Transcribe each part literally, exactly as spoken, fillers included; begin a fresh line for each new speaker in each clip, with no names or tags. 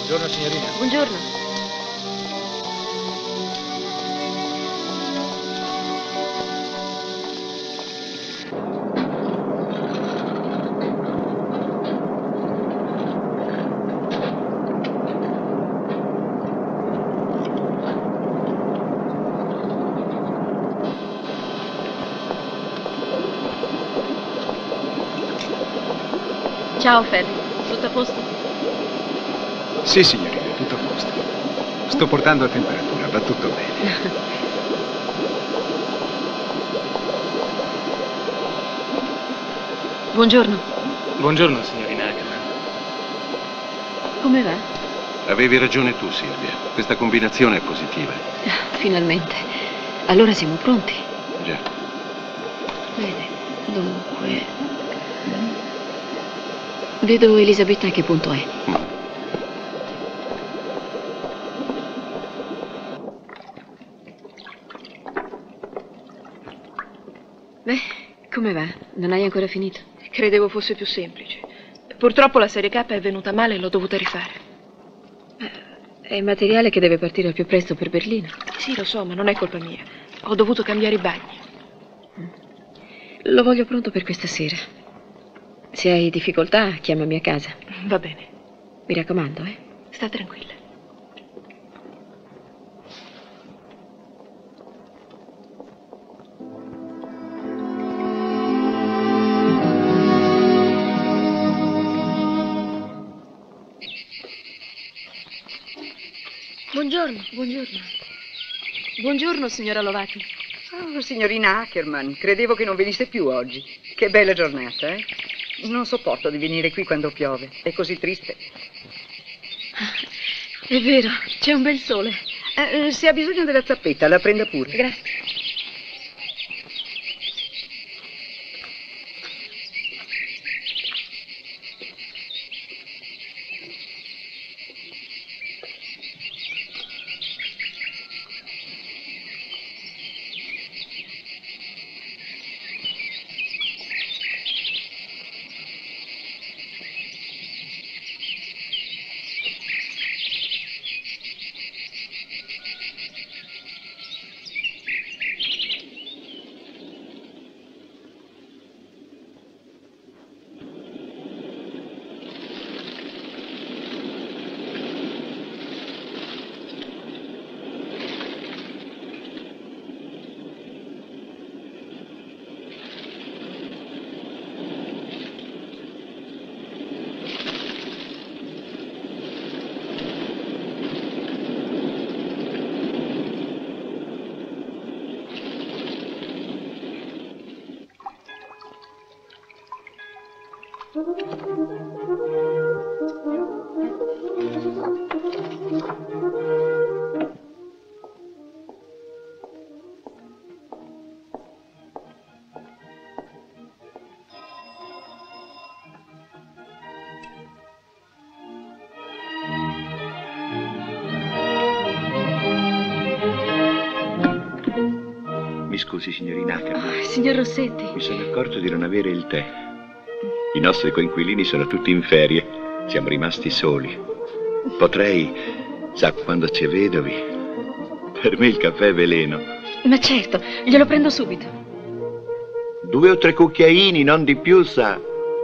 Buongiorno signorina.
Buongiorno. Ciao Ferri, tutto a posto?
Sì signorina, tutto a posto. Sto portando a temperatura, va tutto bene.
Buongiorno.
Buongiorno signorina Ackerman.
Come va?
Avevi ragione tu Silvia, questa combinazione è positiva.
Finalmente. Allora siamo pronti?
Già.
Bene, dunque... Vedo Elisabetta a che punto è.
Mm.
Beh, come va? Non hai ancora finito?
Credevo fosse più semplice. Purtroppo la serie K è venuta male e l'ho dovuta rifare.
È il materiale che deve partire al più presto per Berlino.
Sì, lo so, ma non è colpa mia. Ho dovuto cambiare i bagni.
Lo voglio pronto per questa sera. Se hai difficoltà, chiamami a casa.
Va bene.
Mi raccomando, eh?
Sta tranquilla.
Buongiorno, buongiorno. Buongiorno, signora Lovati.
Oh, signorina Ackerman, credevo che non venisse più oggi. Che bella giornata, eh? Non sopporto di venire qui quando piove. È così triste.
È vero, c'è un bel sole.
Eh, se ha bisogno della zappetta, la prenda pure.
Grazie.
Scusi, signorina Ackerman.
Oh, signor Rossetti.
Mi sono accorto di non avere il tè. I nostri coinquilini sono tutti in ferie. Siamo rimasti soli. Potrei, sa, quando c'è vedovi, per me il caffè è veleno.
Ma certo, glielo prendo subito.
Due o tre cucchiaini, non di più, sa.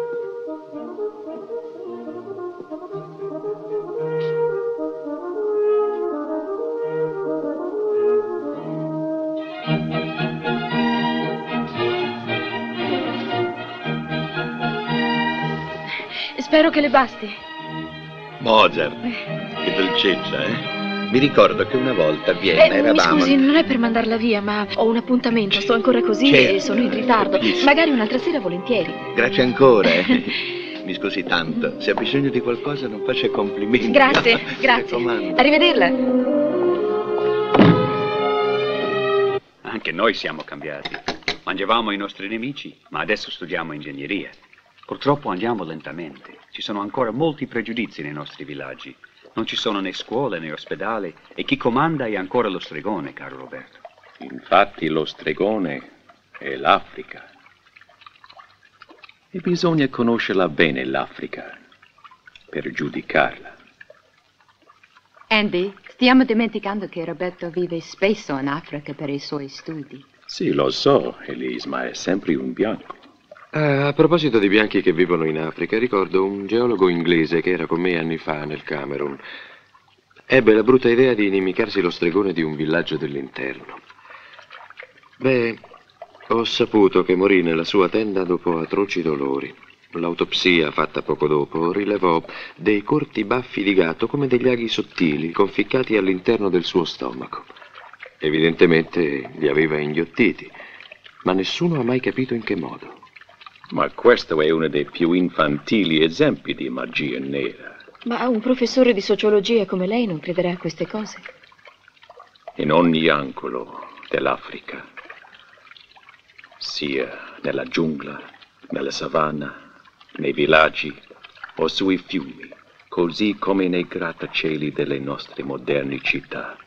Spero che le basti.
Mozart, che dolcezza, eh? Mi ricordo che una volta a Vienna
eh,
eravamo...
Mi scusi, non è per mandarla via, ma ho un appuntamento, sto ancora così
certo,
e sono in ritardo.
capisco.
Magari un'altra sera volentieri.
Grazie ancora, eh? Mi scusi tanto. Se ha bisogno di qualcosa non faccia complimenti.
Grazie,
no?
grazie.
Mi raccomando.
Arrivederla.
Anche noi siamo cambiati. Mangiavamo i nostri nemici, ma adesso studiamo ingegneria. Purtroppo andiamo lentamente. Ci sono ancora molti pregiudizi nei nostri villaggi. Non ci sono né scuole né ospedali e chi comanda è ancora lo stregone, caro Roberto.
Infatti lo stregone è l'Africa. E bisogna conoscerla bene l'Africa per giudicarla.
Andy, stiamo dimenticando che Roberto vive spesso in Africa per i suoi studi.
Sì, lo so, Elise, ma è sempre un bianco.
Ah, a proposito di bianchi che vivono in Africa, ricordo un geologo inglese che era con me anni fa nel Camerun. Ebbe la brutta idea di inimicarsi lo stregone di un villaggio dell'interno. Beh, ho saputo che morì nella sua tenda dopo atroci dolori. L'autopsia, fatta poco dopo, rilevò dei corti baffi di gatto come degli aghi sottili conficcati all'interno del suo stomaco. Evidentemente li aveva inghiottiti, ma nessuno ha mai capito in che modo.
Ma questo è uno dei più infantili esempi di magia nera.
Ma un professore di sociologia come lei non crederà a queste cose?
In ogni angolo dell'Africa, sia nella giungla, nella savana, nei villaggi o sui fiumi, così come nei grattacieli delle nostre moderne città,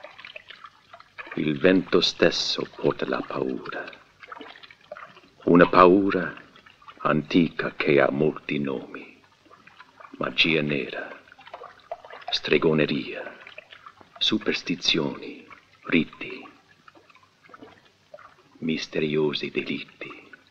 il vento stesso porta la paura. Una paura antica che ha molti nomi. Magia nera, stregoneria, superstizioni, riti, misteriosi delitti,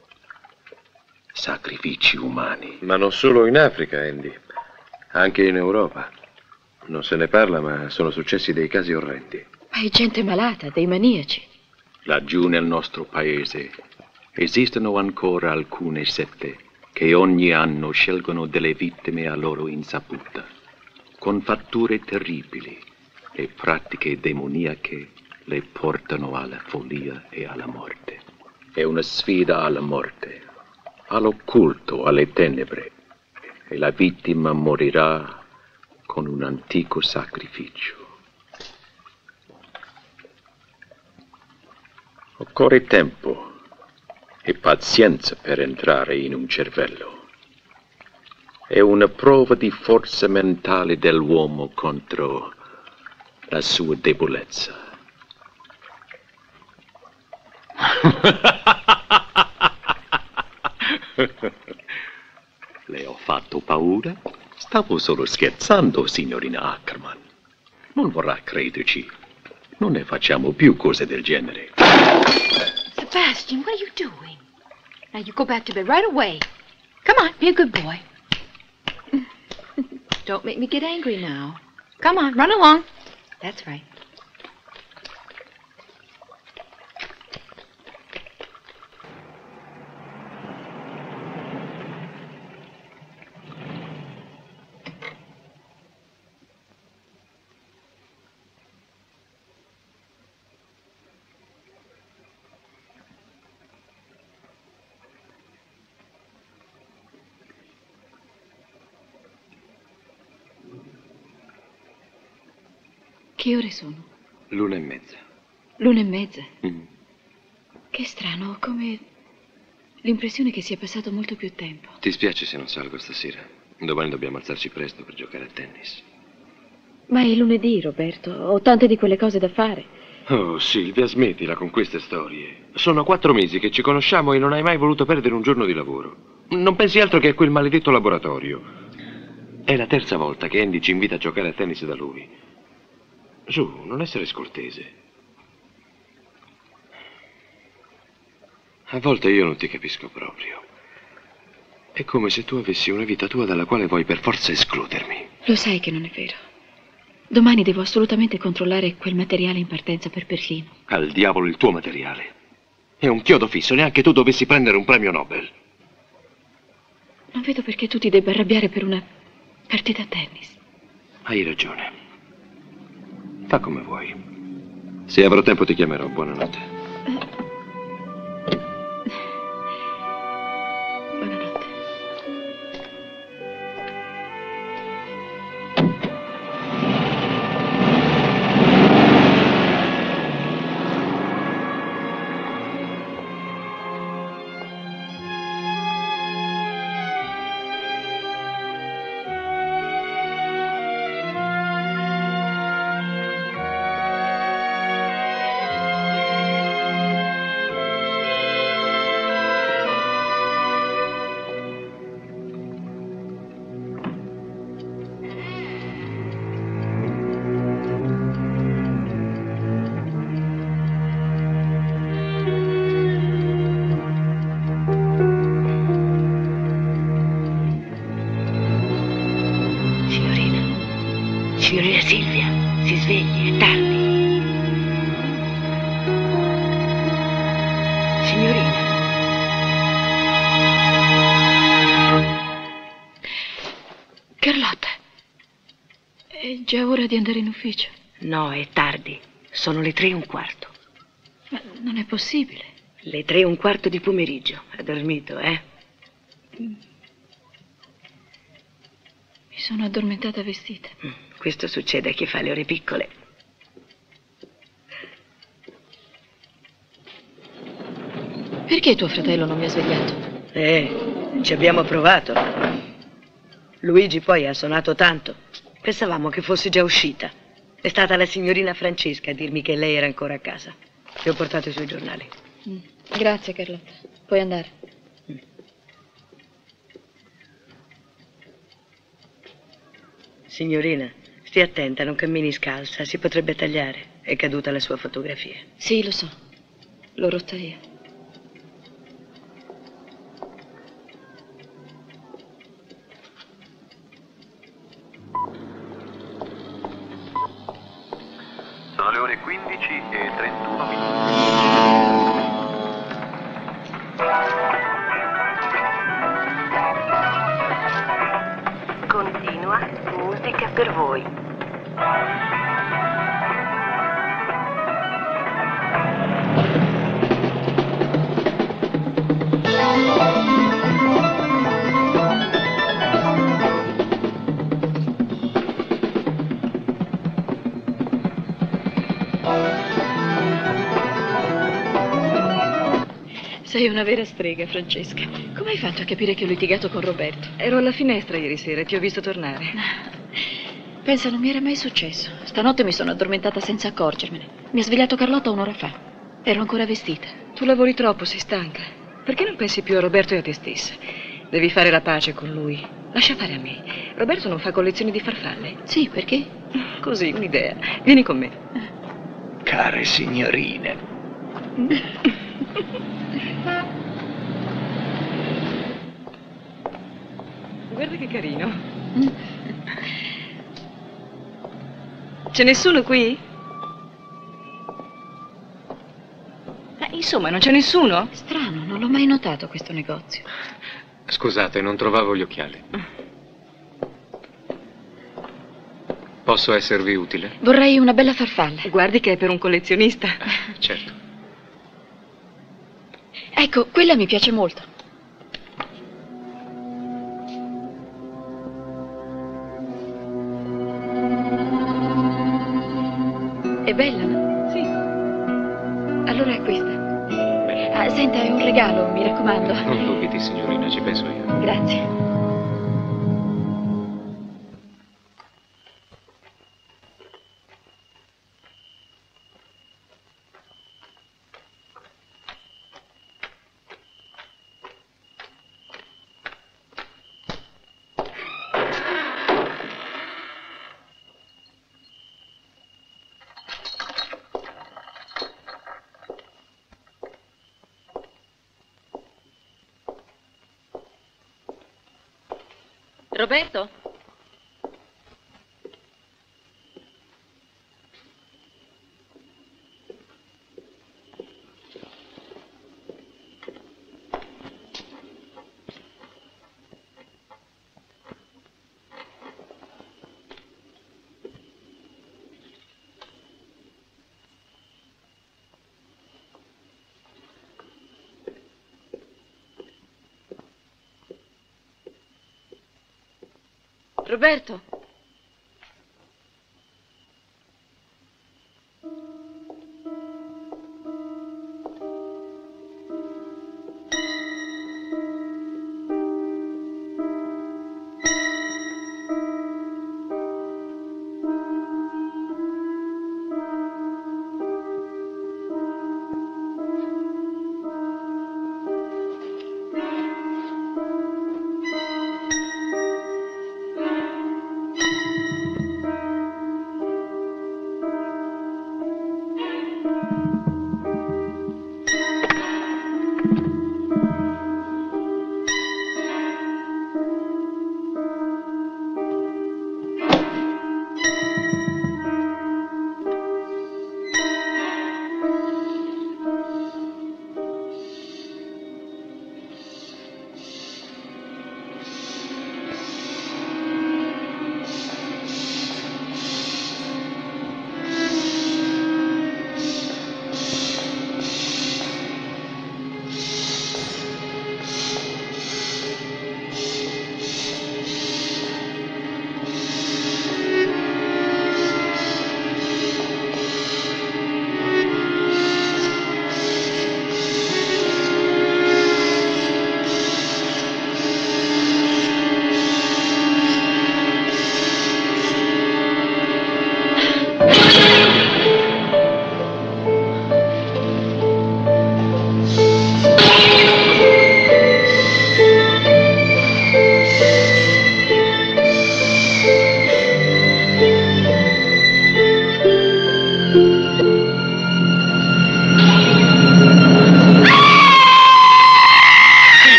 sacrifici umani.
Ma non solo in Africa, Andy. Anche in Europa. Non se ne parla, ma sono successi dei casi orrendi.
Ma è gente malata, dei maniaci.
Laggiù nel nostro paese esistono ancora alcune sette che ogni anno scelgono delle vittime a loro insaputa, con fatture terribili e pratiche demoniache le portano alla follia e alla morte. È una sfida alla morte, all'occulto, alle tenebre, e la vittima morirà con un antico sacrificio. Occorre tempo e pazienza per entrare in un cervello. È una prova di forza mentale dell'uomo contro la sua debolezza. Le ho fatto paura? Stavo solo scherzando, signorina Ackerman. Non vorrà crederci. Non ne facciamo più cose del genere.
Sebastian, what are you doing? Now you go back to bed right away. Come on, be a good boy. Don't make me get angry now. Come on, run along. That's right.
Che ore sono?
L'una e mezza.
L'una e mezza?
Mm.
Che strano, ho come l'impressione che sia passato molto più tempo.
Ti spiace se non salgo stasera? Domani dobbiamo alzarci presto per giocare a tennis.
Ma è lunedì, Roberto. Ho tante di quelle cose da fare.
Oh, Silvia, smettila con queste storie. Sono quattro mesi che ci conosciamo e non hai mai voluto perdere un giorno di lavoro. Non pensi altro che a quel maledetto laboratorio. È la terza volta che Andy ci invita a giocare a tennis da lui. Su, non essere scortese. A volte io non ti capisco proprio. È come se tu avessi una vita tua dalla quale vuoi per forza escludermi.
Lo sai che non è vero. Domani devo assolutamente controllare quel materiale in partenza per Berlino.
Al diavolo il tuo materiale. È un chiodo fisso, neanche tu dovessi prendere un premio Nobel.
Non vedo perché tu ti debba arrabbiare per una partita a tennis.
Hai ragione. Fa come vuoi. Se avrò tempo ti chiamerò. Buonanotte.
Buonanotte.
Signorina Silvia, si svegli, è tardi. Signorina.
Carlotta, è già ora di andare in ufficio.
No, è tardi. Sono le tre e un quarto.
Ma non è possibile.
Le tre e un quarto di pomeriggio. Ha dormito, eh?
Mi sono addormentata vestita.
Questo succede a chi fa le ore piccole.
Perché tuo fratello non mi ha svegliato?
Eh, ci abbiamo provato. Luigi poi ha suonato tanto. Pensavamo che fosse già uscita. È stata la signorina Francesca a dirmi che lei era ancora a casa. Ti ho portato i suoi giornali.
Mm. Grazie, Carlotta. Puoi andare.
Mm. Signorina, stia attenta, non cammini scalza. Si potrebbe tagliare. È caduta la sua fotografia.
Sì, lo so. L'ho rotta io.
Sono le ore quindici e trentuno minuti.
Continua musica per voi.
Sei una vera strega, Francesca. Come hai fatto a capire che ho litigato con Roberto?
Ero alla finestra ieri sera e ti ho visto tornare.
Pensa, non mi era mai successo. Stanotte mi sono addormentata senza accorgermene. Mi ha svegliato Carlotta un'ora fa. Ero ancora vestita.
Tu lavori troppo, sei stanca. Perché non pensi più a Roberto e a te stessa? Devi fare la pace con lui. Lascia fare a me. Roberto non fa collezioni di farfalle.
Sì, perché?
Così, un'idea. Vieni con me.
Care signorine.
Guarda che carino. C'è nessuno qui? Ma insomma, non c'è nessuno?
Strano, non l'ho mai notato questo negozio.
Scusate, non trovavo gli occhiali. Posso esservi utile?
Vorrei una bella farfalla.
Guardi che è per un collezionista.
Certo.
Ecco, quella mi piace molto. È bella, no?
Sì.
Allora è questa. Ah, senta, è un regalo, mi raccomando.
Non dubiti, signorina, ci penso io.
Grazie. Roberto? Roberto?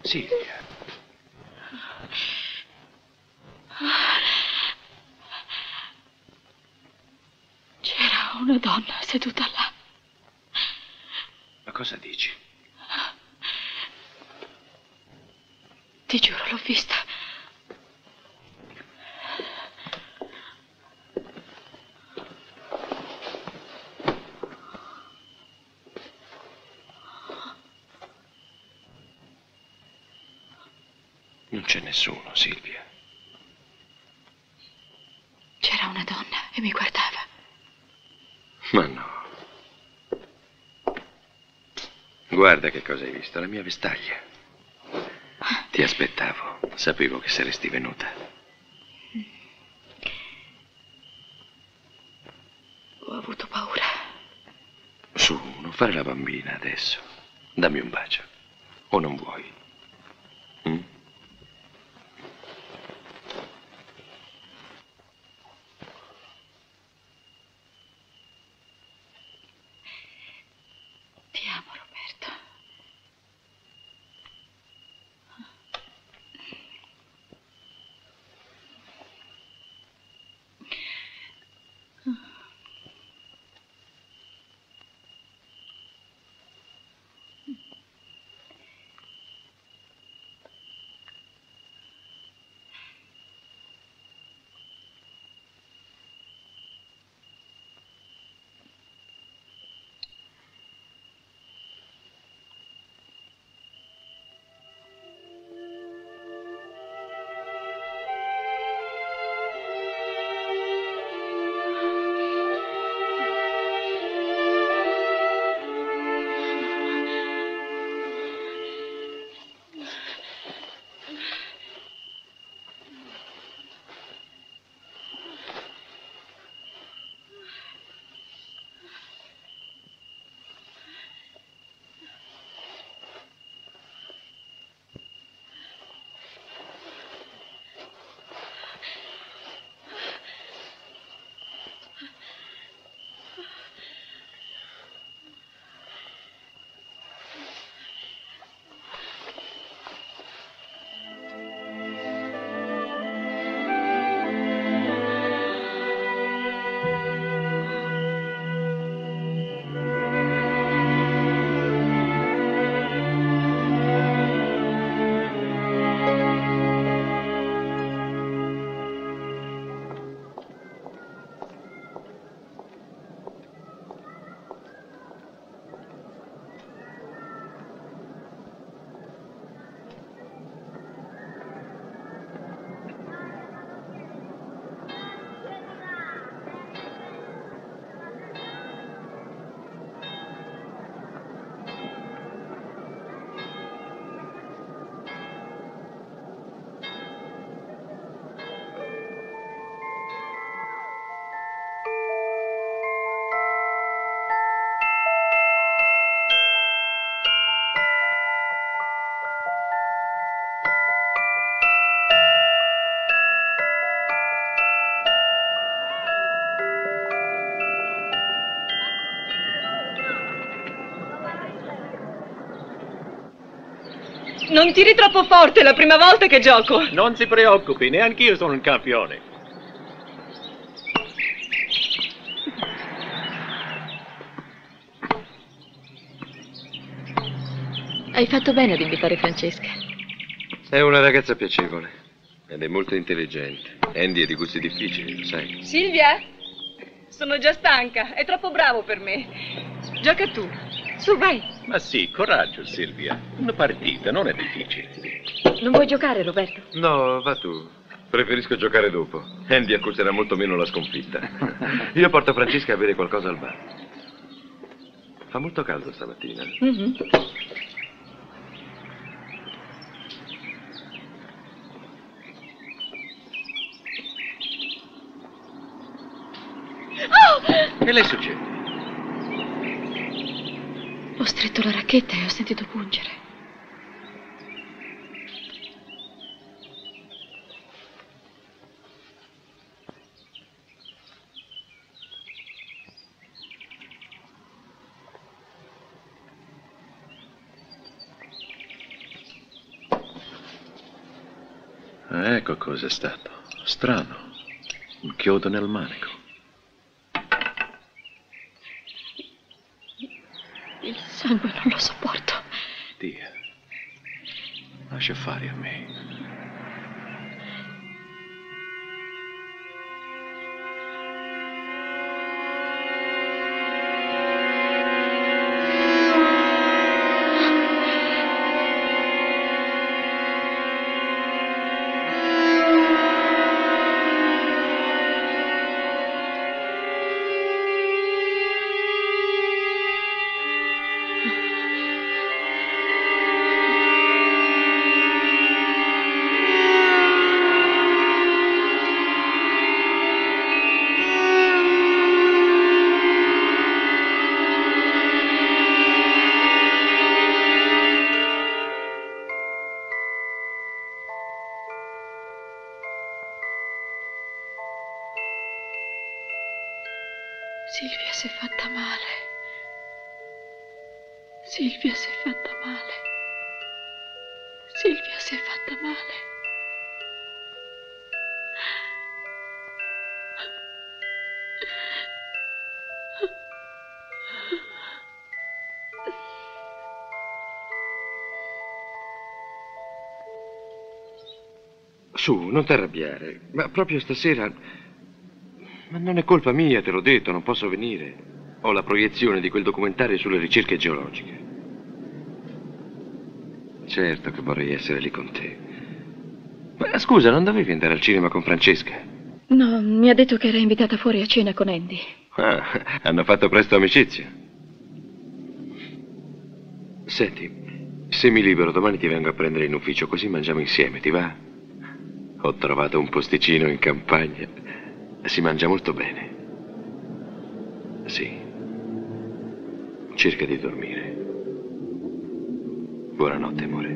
Silvia.
C'era una donna seduta là.
Ma cosa dici?
Ti giuro, l'ho vista.
Non c'è nessuno, Silvia.
C'era una donna e mi guardava.
Ma no. Guarda che cosa hai visto, la mia vestaglia. Ti aspettavo, sapevo che saresti venuta.
Ho avuto paura.
Su, non fare la bambina adesso. Dammi un bacio. O non vuoi? Mm?
Ti amo, Roberto.
Non tiri troppo forte, è la prima volta che gioco.
Non si preoccupi, neanch'io sono un campione.
Hai fatto bene ad invitare Francesca.
È una ragazza piacevole ed è molto intelligente. Andy è di gusti difficili, lo sai.
Silvia? Sono già stanca, è troppo bravo per me. Gioca tu. Su, vai.
Ma sì, coraggio, Silvia. Una partita non è difficile.
Non vuoi giocare, Roberto?
No, va tu. Preferisco giocare dopo. Andy accuserà molto meno la sconfitta. Io porto Francesca a bere qualcosa al bar. Fa molto caldo stamattina.
Mm-hmm.
Oh! Che le succede?
Ho stretto la racchetta e ho sentito pungere.
Ecco cos'è stato. Strano. Un chiodo nel manico.
Il sangue non lo sopporto.
Dio, lascia fare a me.
Silvia si è fatta male. Silvia si è fatta male. Silvia si è fatta male.
Su, non ti arrabbiare. Ma proprio stasera... Ma non è colpa mia, te l'ho detto, non posso venire. Ho la proiezione di quel documentario sulle ricerche geologiche. Certo che vorrei essere lì con te. Ma scusa, non dovevi andare al cinema con Francesca?
No, mi ha detto che era invitata fuori a cena con Andy.
Ah, hanno fatto presto amicizia. Senti, se mi libero domani ti vengo a prendere in ufficio, così mangiamo insieme, ti va? Ho trovato un posticino in campagna. Si mangia molto bene. Sì. Cerca di dormire. Buonanotte, amore.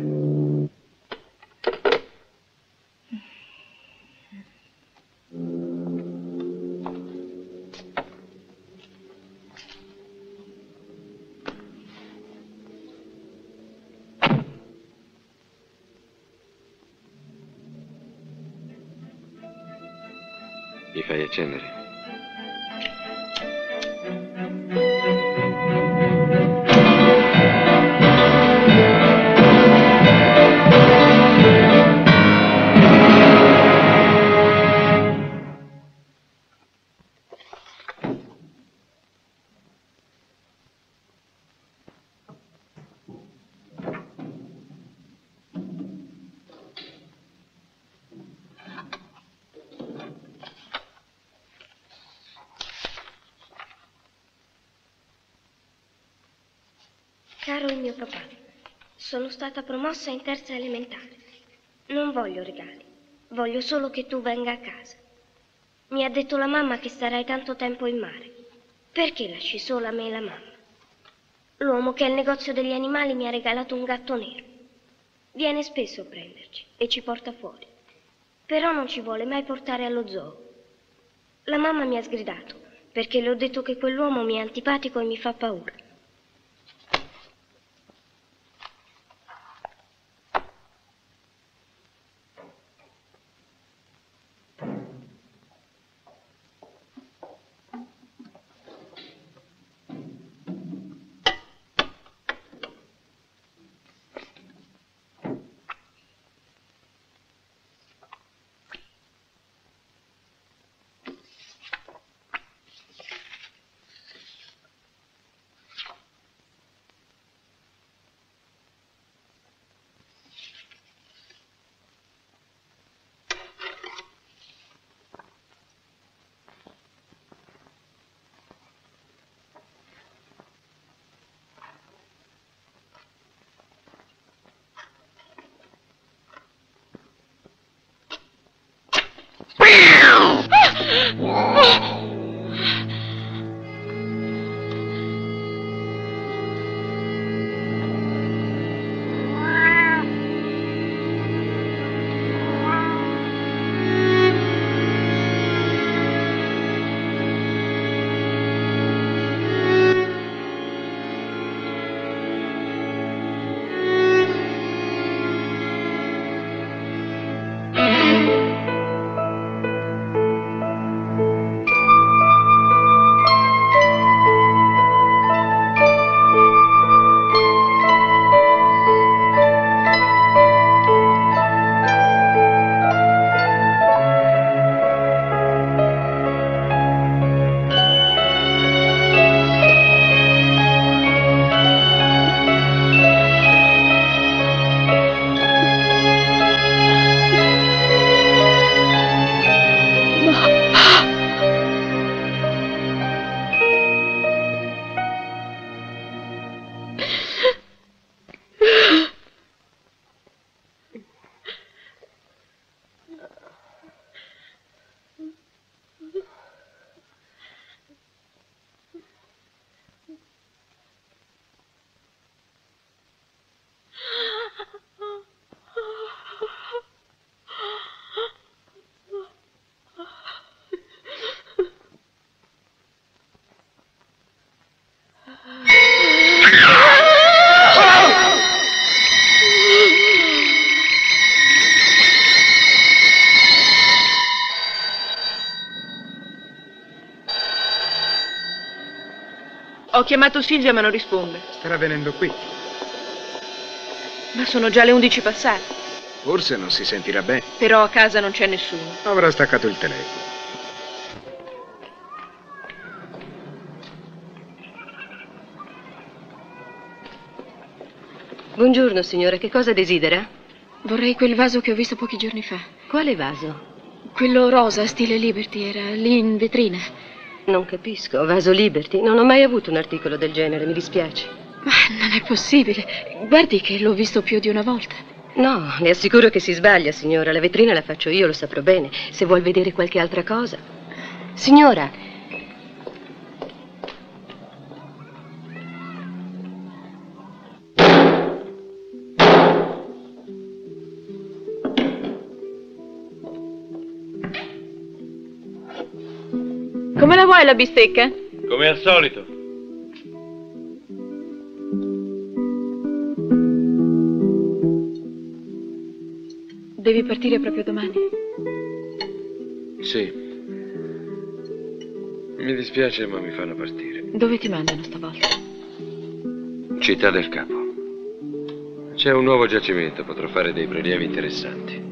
Mi fai accendere?
Caro il mio papà, sono stata promossa in terza elementare. Non voglio regali, voglio solo che tu venga a casa. Mi ha detto la mamma che starai tanto tempo in mare. Perché lasci sola me e la mamma? L'uomo che ha il negozio degli animali mi ha regalato un gatto nero. Viene spesso a prenderci e ci porta fuori. Però non ci vuole mai portare allo zoo. La mamma mi ha sgridato perché le ho detto che quell'uomo mi è antipatico e mi fa paura.
Ho chiamato Silvia ma non risponde.
Starà venendo qui.
Ma sono già le undici passate.
Forse non si sentirà bene.
Però a casa non c'è nessuno.
Avrà staccato il telefono.
Buongiorno, signora. Che cosa desidera?
Vorrei quel vaso che ho visto pochi giorni fa.
Quale vaso?
Quello rosa, stile Liberty, era lì in vetrina.
Non capisco. Vaso Liberty? Non ho mai avuto un articolo del genere, mi dispiace.
Ma non è possibile. Guardi che l'ho visto più di una volta.
No, le assicuro che si sbaglia, signora. La vetrina la faccio io, lo saprò bene. Se vuol vedere qualche altra cosa. Signora...
Come la vuoi la bistecca?
Come al solito.
Devi partire proprio domani.
Sì. Mi dispiace, ma mi fanno partire.
Dove ti mandano stavolta?
Città del Capo. C'è un nuovo giacimento, potrò fare dei prelievi interessanti.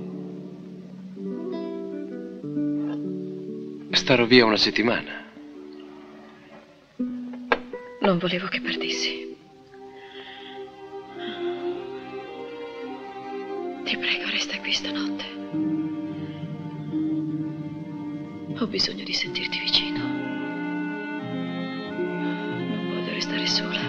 Starò via una settimana.
Non volevo che partissi. Ti prego, resta qui stanotte. Ho bisogno di sentirti vicino. Non voglio restare sola.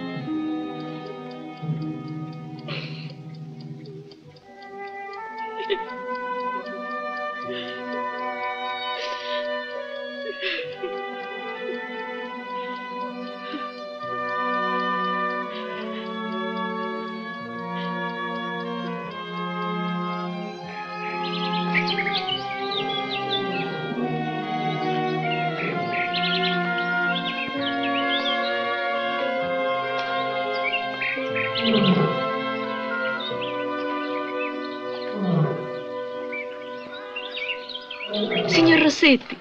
Signor Rossetti.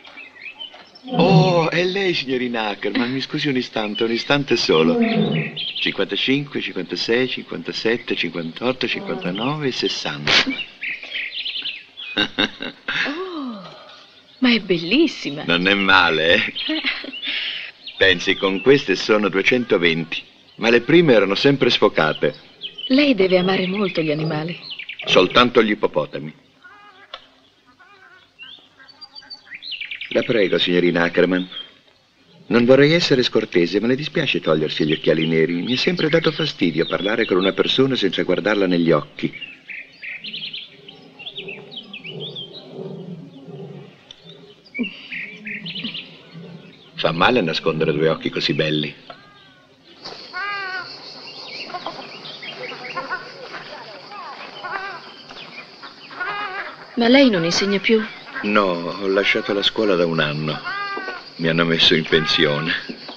Oh, è lei, signorina Ackerman. Mi scusi un istante, un istante solo. cinquantacinque, cinquantasei, cinquantasette, cinquantotto, cinquantanove e sessanta.
Oh, ma è bellissima.
Non è male, eh? Pensi, con queste sono duecentoventi, ma le prime erano sempre sfocate.
Lei deve amare molto gli animali.
Soltanto gli ippopotami. La prego, signorina Ackerman. Non vorrei essere scortese, ma le dispiace togliersi gli occhiali neri. Mi è sempre dato fastidio parlare con una persona senza guardarla negli occhi. Fa male nascondere due occhi così belli.
Ma lei non insegna più?
No, ho lasciato la scuola da un anno. Mi hanno messo in pensione.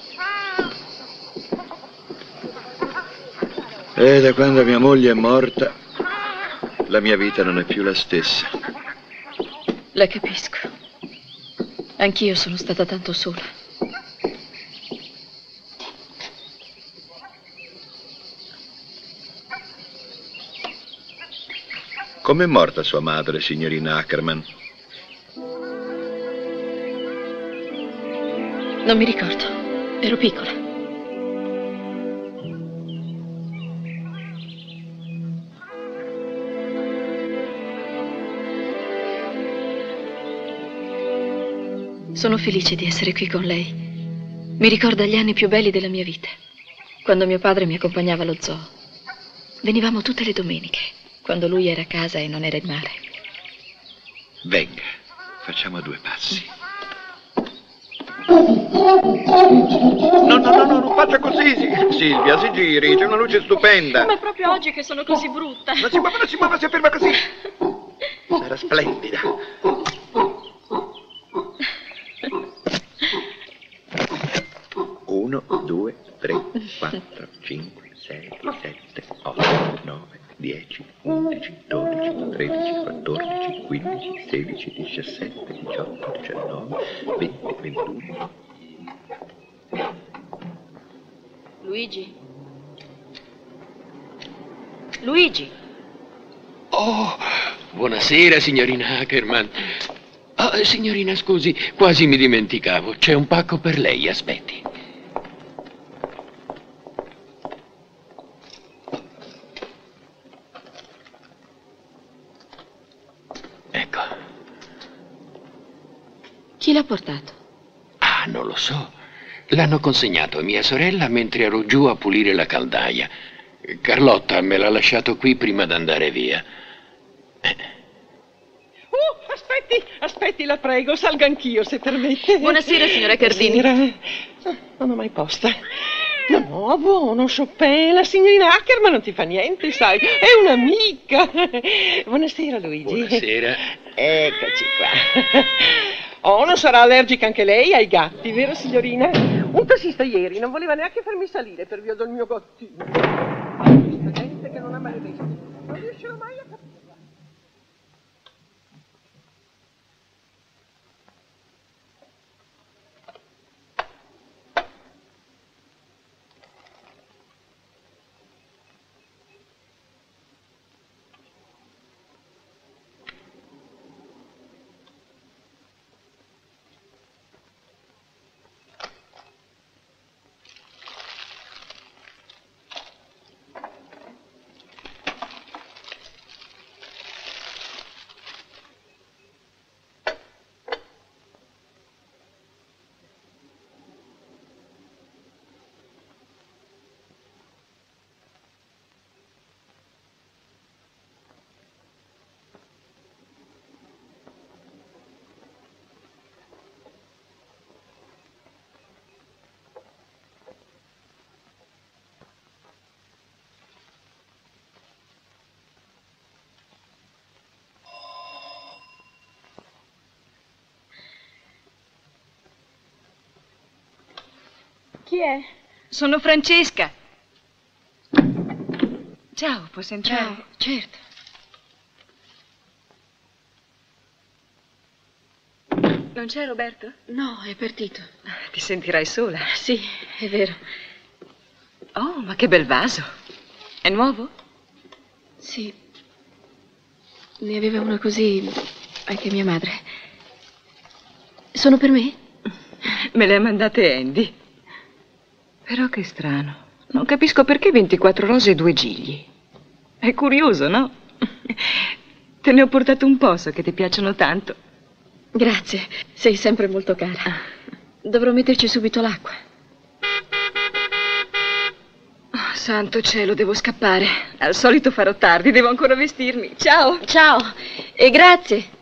E da quando mia moglie è morta, la mia vita non è più la stessa.
La capisco. Anch'io sono stata tanto sola.
Com'è morta sua madre, signorina Ackerman?
Non mi ricordo. Ero piccola. Sono felice di essere qui con lei. Mi ricorda gli anni più belli della mia vita. Quando mio padre mi accompagnava allo zoo. Venivamo tutte le domeniche, quando lui era a casa e non era in mare.
Venga, facciamo due passi.
No, no, no, no, non faccia così, Silvia, si giri, c'è una luce stupenda.
Ma proprio oggi che sono così brutta.
Non si muove, non si muove, si ferma così. Era splendida.
Uno, due, tre, quattro, cinque, sei, sette, otto, nove, dieci, undici, dodici, tredici, quattordici, quindici, sedici, diciassette, diciotto, diciannove, venti, ventuno.
Luigi? Luigi?
Oh, buonasera, signorina Ackerman. Oh, signorina, scusi, quasi mi dimenticavo. C'è un pacco per lei, aspetti. Ecco.
Chi l'ha portato?
Ah, non lo so. L'hanno consegnato a mia sorella mentre ero giù a pulire la caldaia. Carlotta me l'ha lasciato qui prima d'andare via.
Oh, aspetti, aspetti, la prego, salga anch'io, se permette.
Buonasera, signora Cardini.
Buonasera. Non ho mai posta. No, buono, Chopin, la signorina Ackerman non ti fa niente, sai, è un'amica. Buonasera, Luigi.
Buonasera.
Eccoci qua. Oh, non sarà allergica anche lei ai gatti, vero, signorina? Un tassista ieri non voleva neanche farmi salire per via del mio gattino. Questa gente che non ha maledetto. Non riuscirò mai a capire.
Chi è? Sono Francesca. Ciao, posso entrare?
Ciao, certo.
Non c'è Roberto?
No, è partito.
Ti sentirai sola?
Sì, è vero.
Oh, ma che bel vaso. È nuovo?
Sì. Ne aveva uno così anche mia madre. Sono per me?
Me le ha mandate Andy. Però che strano. Non capisco perché ventiquattro rose e due gigli. È curioso, no? Te ne ho portato un po', so che ti piacciono tanto.
Grazie, sei sempre molto cara. Dovrò metterci subito l'acqua.
Oh, santo cielo, devo scappare. Al solito farò tardi, devo ancora vestirmi. Ciao.
Ciao e grazie.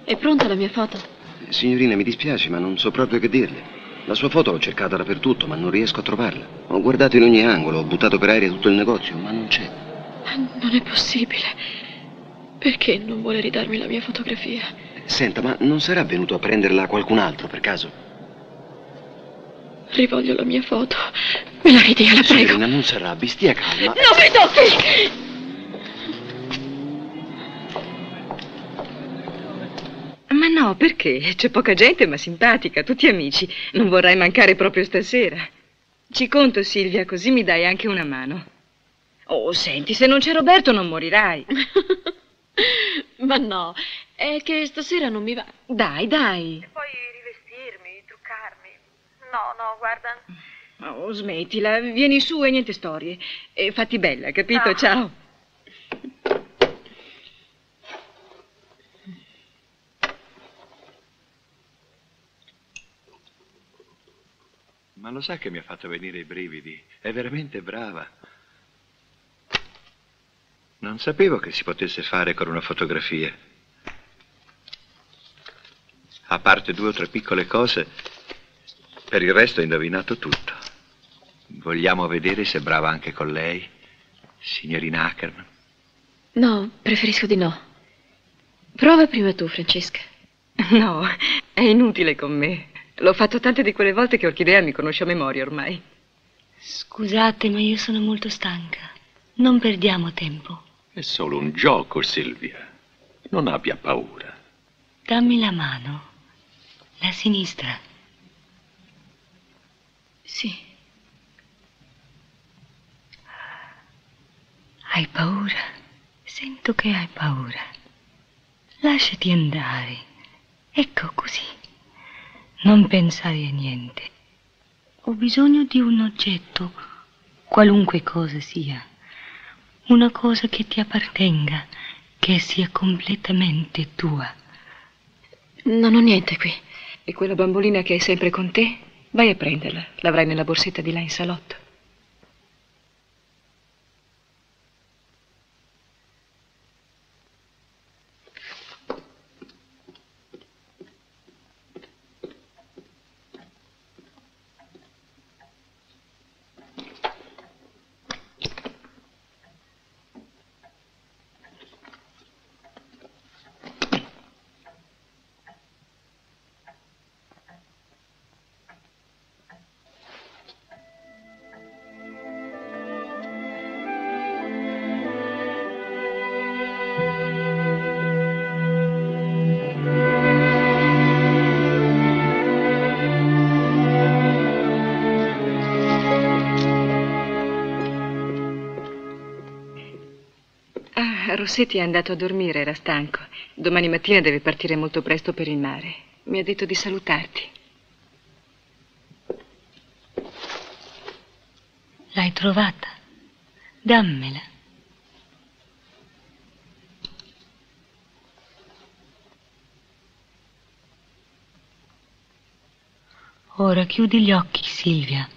È pronta la mia foto?
Signorina, mi dispiace, ma non so proprio che dirle. La sua foto l'ho cercata dappertutto, ma non riesco a trovarla. Ho guardato in ogni angolo, ho buttato per aria tutto il negozio, ma non c'è.
Non è possibile. Perché non vuole ridarmi la mia fotografia?
Senta, ma non sarà venuto a prenderla qualcun altro, per caso?
Rivoglio la mia foto. Me la ridia, la prego.
Signorina, non si arrabbi, stia calma.
Non mi tocchi!
Ma no, perché? C'è poca gente, ma simpatica, tutti amici. Non vorrai mancare proprio stasera. Ci conto, Silvia, così mi dai anche una mano. Oh, senti, se non c'è Roberto non morirai.
Ma no, è che stasera non mi va.
Dai, dai.
E poi rivestirmi, truccarmi. No, no, guarda.
Oh, smettila, vieni su e niente storie. E fatti bella, capito?
No.
Ciao.
Ma lo sa che mi ha fatto venire i brividi? È veramente brava. Non sapevo che si potesse fare con una fotografia. A parte due o tre piccole cose, per il resto ha indovinato tutto. Vogliamo vedere se è brava anche con lei, signorina Ackerman?
No, preferisco di no. Prova prima tu, Francesca.
No, è inutile con me. L'ho fatto tante di quelle volte che Orchidea mi conosce a memoria ormai.
Scusate, ma io sono molto stanca. Non perdiamo tempo.
È solo un gioco, Silvia. Non abbia paura.
Dammi la mano. La sinistra.
Sì.
Hai paura? Sento che hai paura. Lasciati andare. Ecco così. Non pensare a niente. Ho bisogno di un oggetto, qualunque cosa sia. Una cosa che ti appartenga, che sia completamente tua.
Non ho niente qui.
E quella bambolina che hai sempre con te? Vai a prenderla. L'avrai nella borsetta di là in salotto. Rossetti è andato a dormire, era stanco. Domani mattina deve partire molto presto per il mare. Mi ha detto di salutarti.
L'hai trovata? Dammela. Ora chiudi gli occhi, Silvia.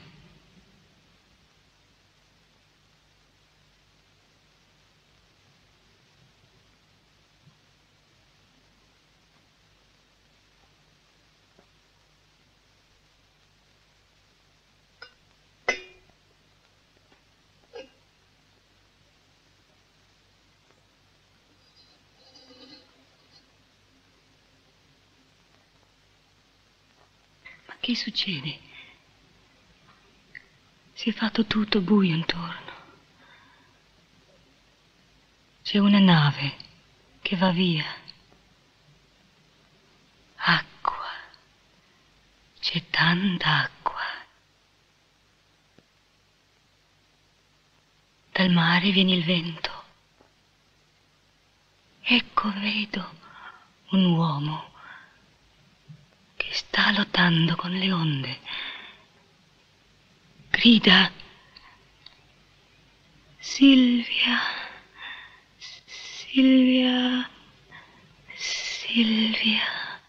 Che succede? Si è fatto tutto buio intorno. C'è una nave che va via. Acqua. C'è tanta acqua. Dal mare viene il vento. Ecco, vedo un uomo che sta lottando con le onde. Grida: Silvia, Silvia, Silvia.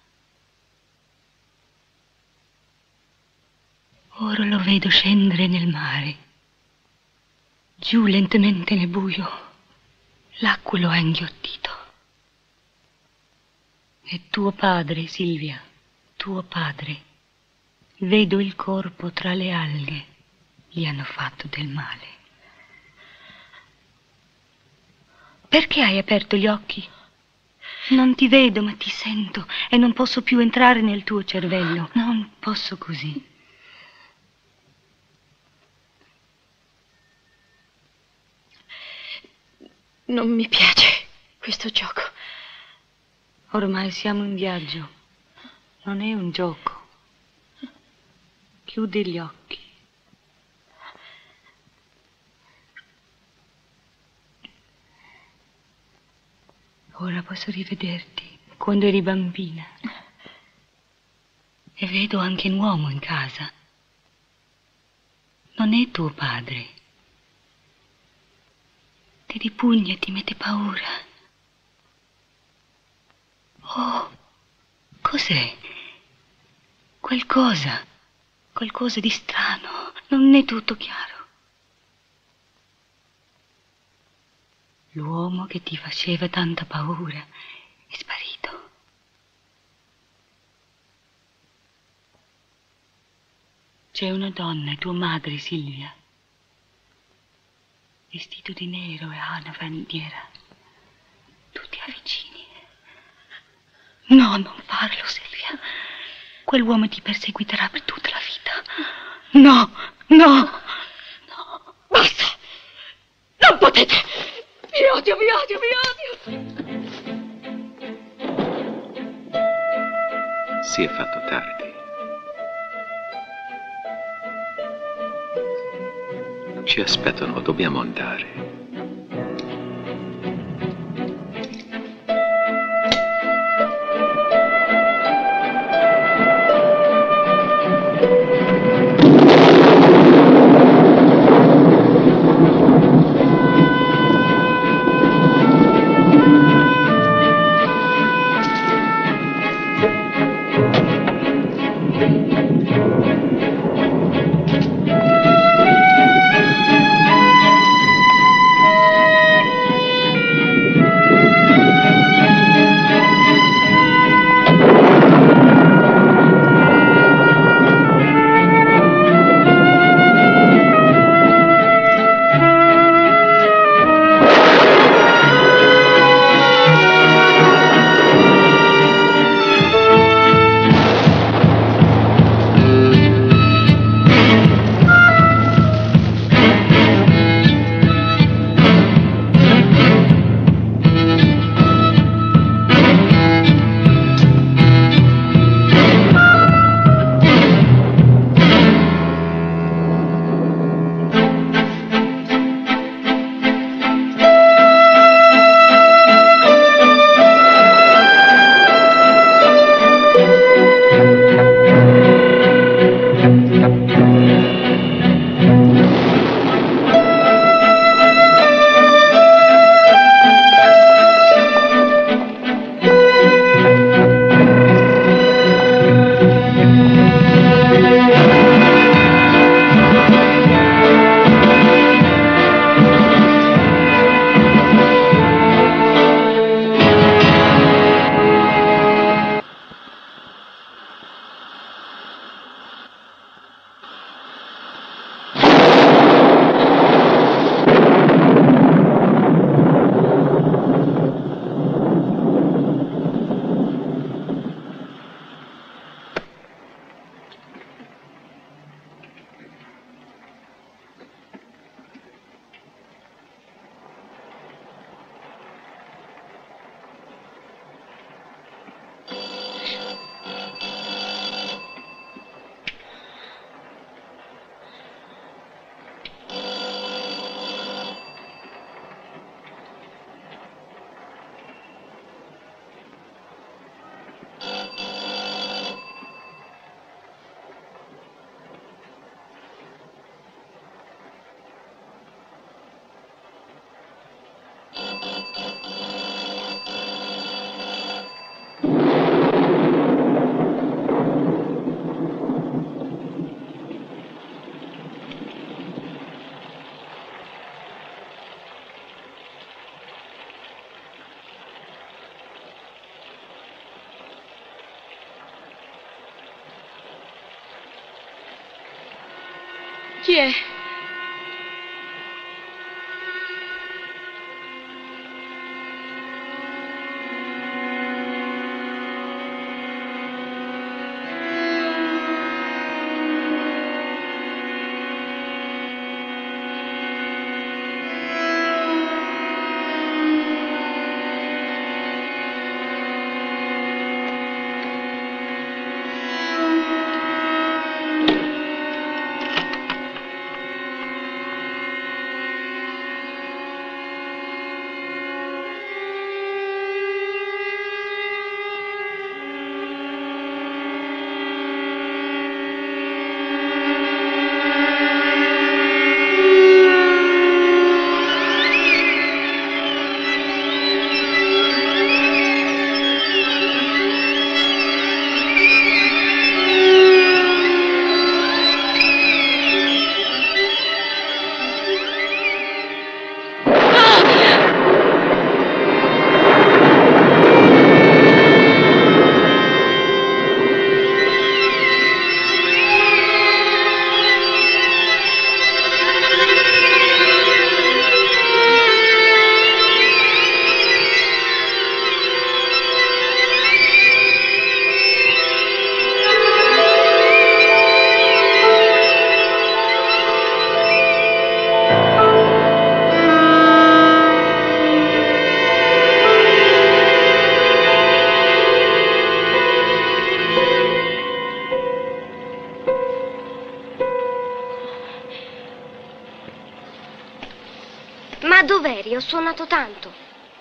Ora lo vedo scendere nel mare, giù lentamente nel buio. L'acqua lo ha inghiottito. È tuo padre, Silvia, tuo padre. Vedo il corpo tra le alghe. Gli hanno fatto del male. Perché hai aperto gli occhi? Non ti vedo, ma ti sento e non posso più entrare nel tuo cervello. Non posso così.
Non mi piace questo gioco.
Ormai siamo in viaggio. Non è un gioco. Chiudi gli occhi. Ora posso rivederti quando eri bambina. E vedo anche un uomo in casa. Non è tuo padre. Ti ripugna e ti mette paura. Oh, cos'è? Qualcosa, qualcosa di strano. Non è tutto chiaro. L'uomo che ti faceva tanta paura è sparito. C'è una donna, tua madre, Silvia, vestito di nero e ha una bandiera. Tu ti avvicini. No, non farlo, Silvia. Quell'uomo ti perseguiterà per tutta la vita. No, no, no. Basta. Non potete. Vi odio, vi odio, vi odio.
Si è fatto tardi. Ci aspettano, dobbiamo andare.
Chi è?
Ma dov'eri? Ho suonato tanto.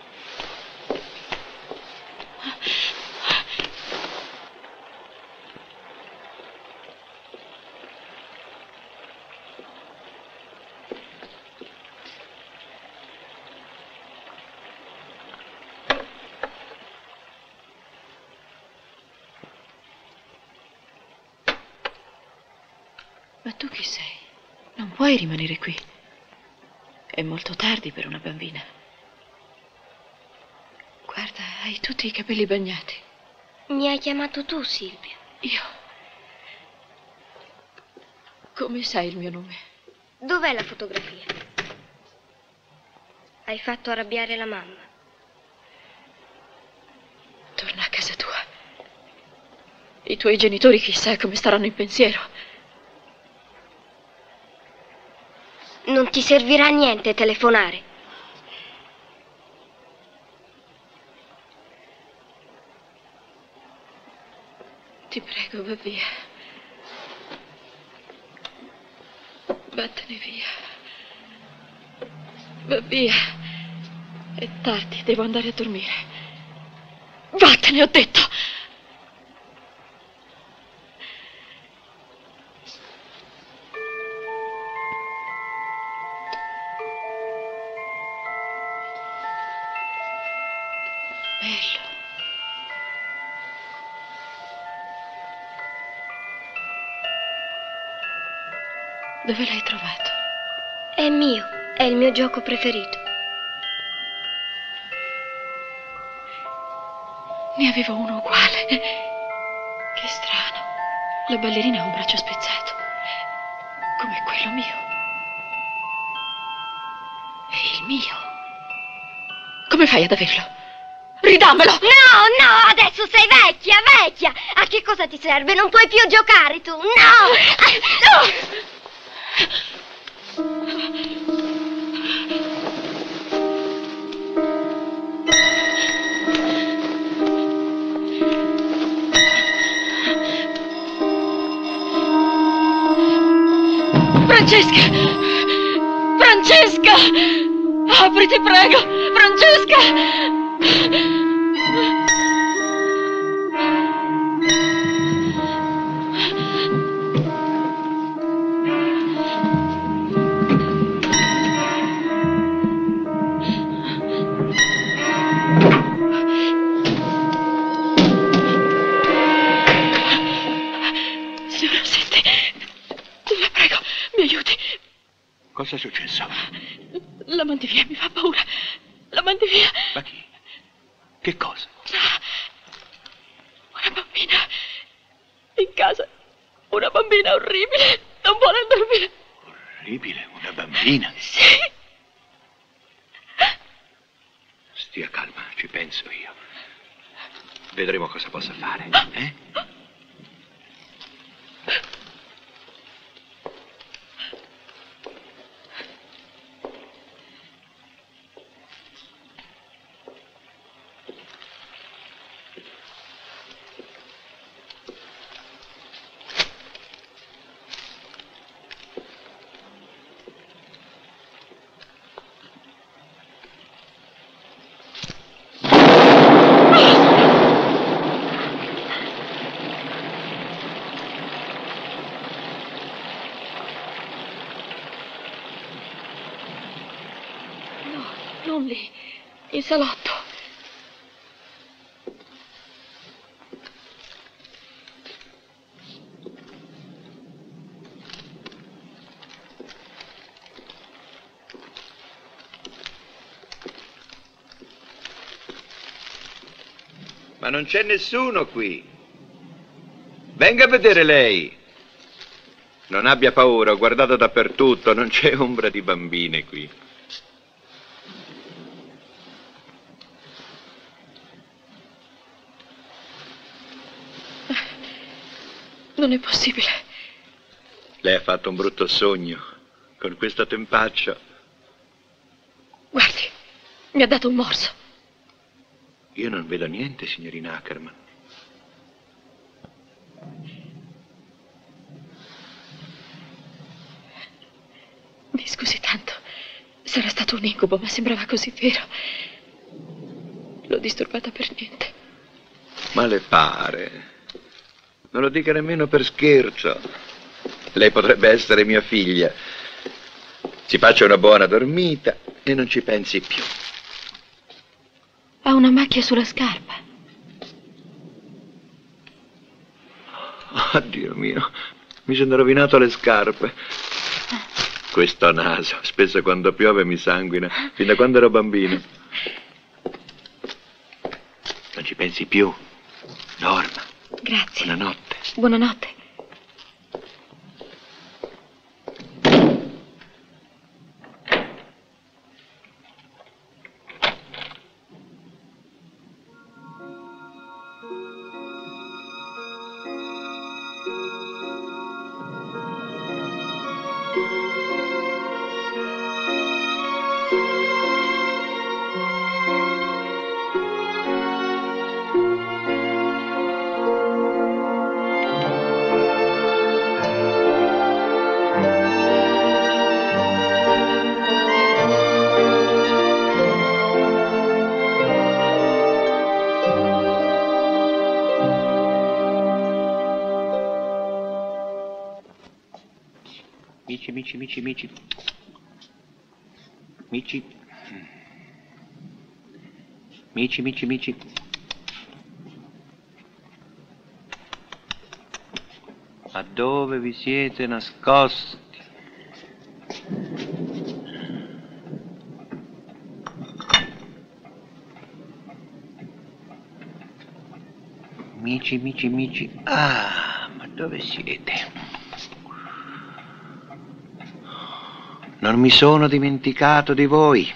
Ma tu chi sei? Non puoi rimanere qui. È molto tardi per una bambina. Guarda, hai tutti i capelli bagnati.
Mi hai chiamato tu, Silvia?
Io? Come sai il mio nome?
Dov'è la fotografia? Hai fatto arrabbiare la mamma.
Torna a casa tua. I tuoi genitori chissà come staranno in pensiero.
Non ti servirà a niente telefonare.
Ti prego, va via. Vattene via. Va via. È tardi, devo andare a dormire. Vattene, ho detto! Bello. Dove l'hai trovato?
È mio, è il mio gioco preferito.
Ne avevo uno uguale. Che strano. La ballerina ha un braccio spezzato, come quello mio. È il mio. Come fai ad averlo? Ridammelo!
No, no, adesso sei vecchia, vecchia! A che cosa ti serve? Non puoi più giocare tu! No! No!
Francesca! Francesca! Apri, ti prego! Francesca! Signora, senti, la prego, mi aiuti.
Cosa è successo?
La mandivia mi fa paura. La mandivia.
Ma chi? Che cosa?
Una bambina. In casa. Una bambina orribile. Non vuole dormire.
Terribile, una bambina.
Sì.
Stia calma, ci penso io. Vedremo cosa posso fare, eh?
Non lì, in salotto.
Ma non c'è nessuno qui. Venga a vedere lei. Non abbia paura, ho guardato dappertutto, non c'è ombra di bambine qui.
Non è possibile.
Lei ha fatto un brutto sogno con questa tempaccia.
Guardi, mi ha dato un morso.
Io non vedo niente, signorina Ackerman.
Mi scusi tanto. Sarà stato un incubo, ma sembrava così vero. L'ho disturbata per niente.
Ma le pare? Non lo dica nemmeno per scherzo. Lei potrebbe essere mia figlia. Si faccia una buona dormita e non ci pensi più.
Ha una macchia sulla scarpa.
Oh, Dio mio, mi sono rovinato le scarpe. Questo naso, spesso quando piove mi sanguina, fin da quando ero bambino. Non ci pensi più. Dorma.
Grazie.
Buonanotte.
Buonanotte.
Mici, mici, mici, mici. Mici. Mici, mici, mici. Ma dove vi siete nascosti? Mici, mici, mici. Ah, ma dove siete? Non mi sono dimenticato di voi.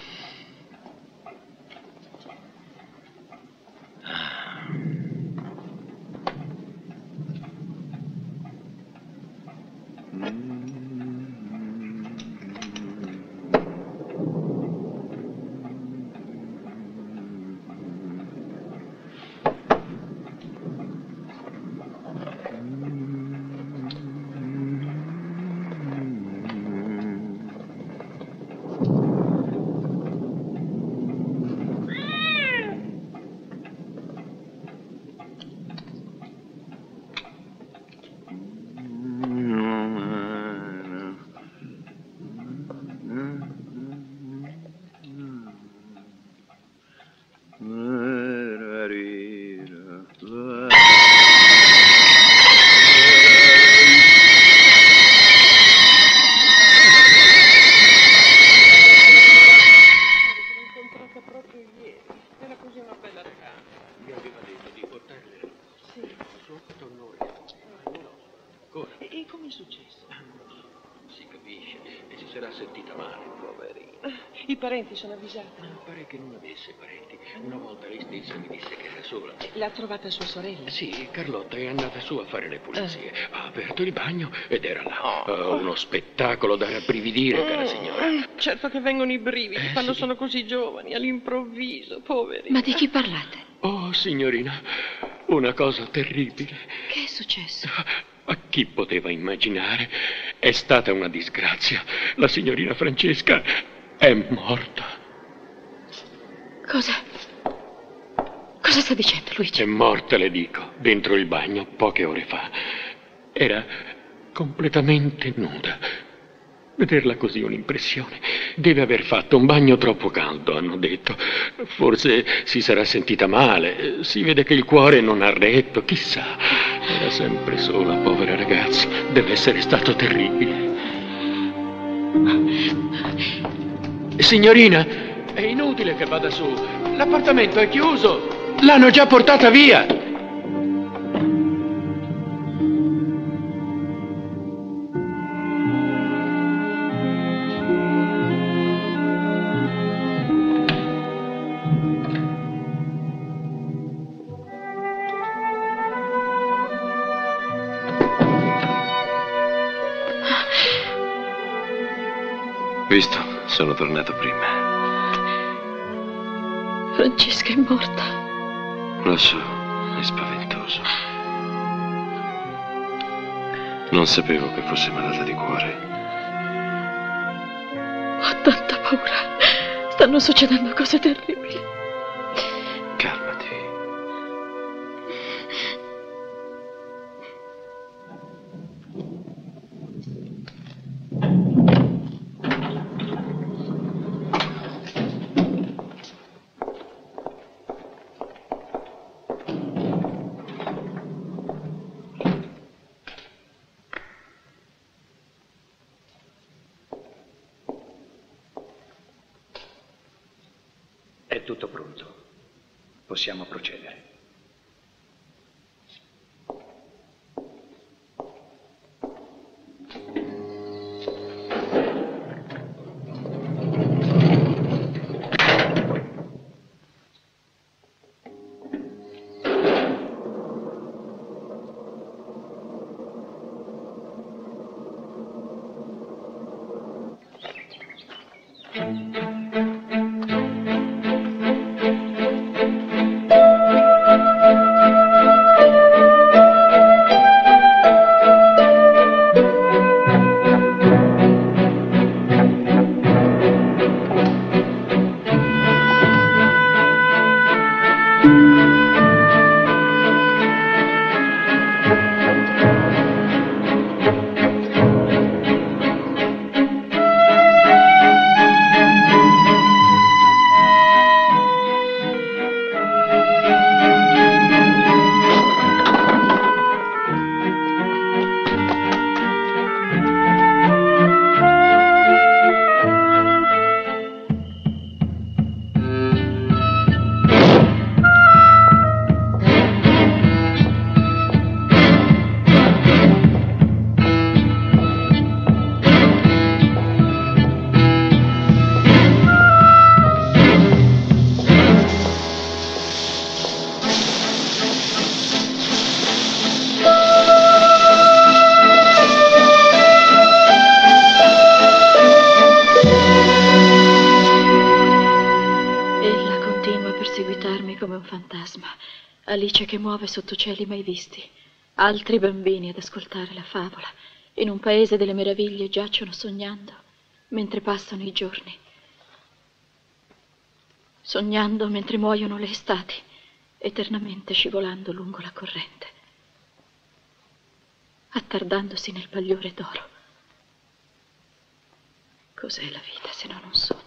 E come è successo?
Si capisce.
capisce? E si sarà sentita male, poverina.
I parenti sono avvisati.
Ma pare che non avesse parenti. Una volta lei stessa mi disse che era sola.
L'ha trovata sua sorella?
Sì, Carlotta è andata su a fare le pulizie. Ha aperto il bagno ed era là. Oh, uno spettacolo da rabbrividire, cara signora.
Certo che vengono i brividi
Eh,
quando
sì.
sono così giovani, all'improvviso, poveri.
Ma di chi parlate?
Oh, signorina, una cosa terribile.
Che è successo?
Ma chi poteva immaginare? È stata una disgrazia. La signorina Francesca è morta.
Cosa? Cosa sta dicendo, Luigi?
È morta, le dico, dentro il bagno poche ore fa. Era completamente nuda. Vederla così è un'impressione. Deve aver fatto un bagno troppo caldo, hanno detto. Forse si sarà sentita male. Si vede che il cuore non ha retto, chissà. Era sempre sola, povera ragazza. Deve essere stato terribile. Signorina, è inutile che vada su. L'appartamento è chiuso. L'hanno già portata via.
Visto, sono tornato prima.
Francesca è morta.
Lo so, è spaventoso. Non sapevo che fosse malata di cuore.
Ho tanta paura. Stanno succedendo cose terribili.
Calmati.
È tutto pronto. Possiamo procedere.
Alice che muove sotto cieli mai visti, altri bambini ad ascoltare la favola, in un paese delle meraviglie giacciono sognando, mentre passano i giorni. Sognando mentre muoiono le estati, eternamente scivolando lungo la corrente, attardandosi nel bagliore d'oro. Cos'è la vita se non un sogno?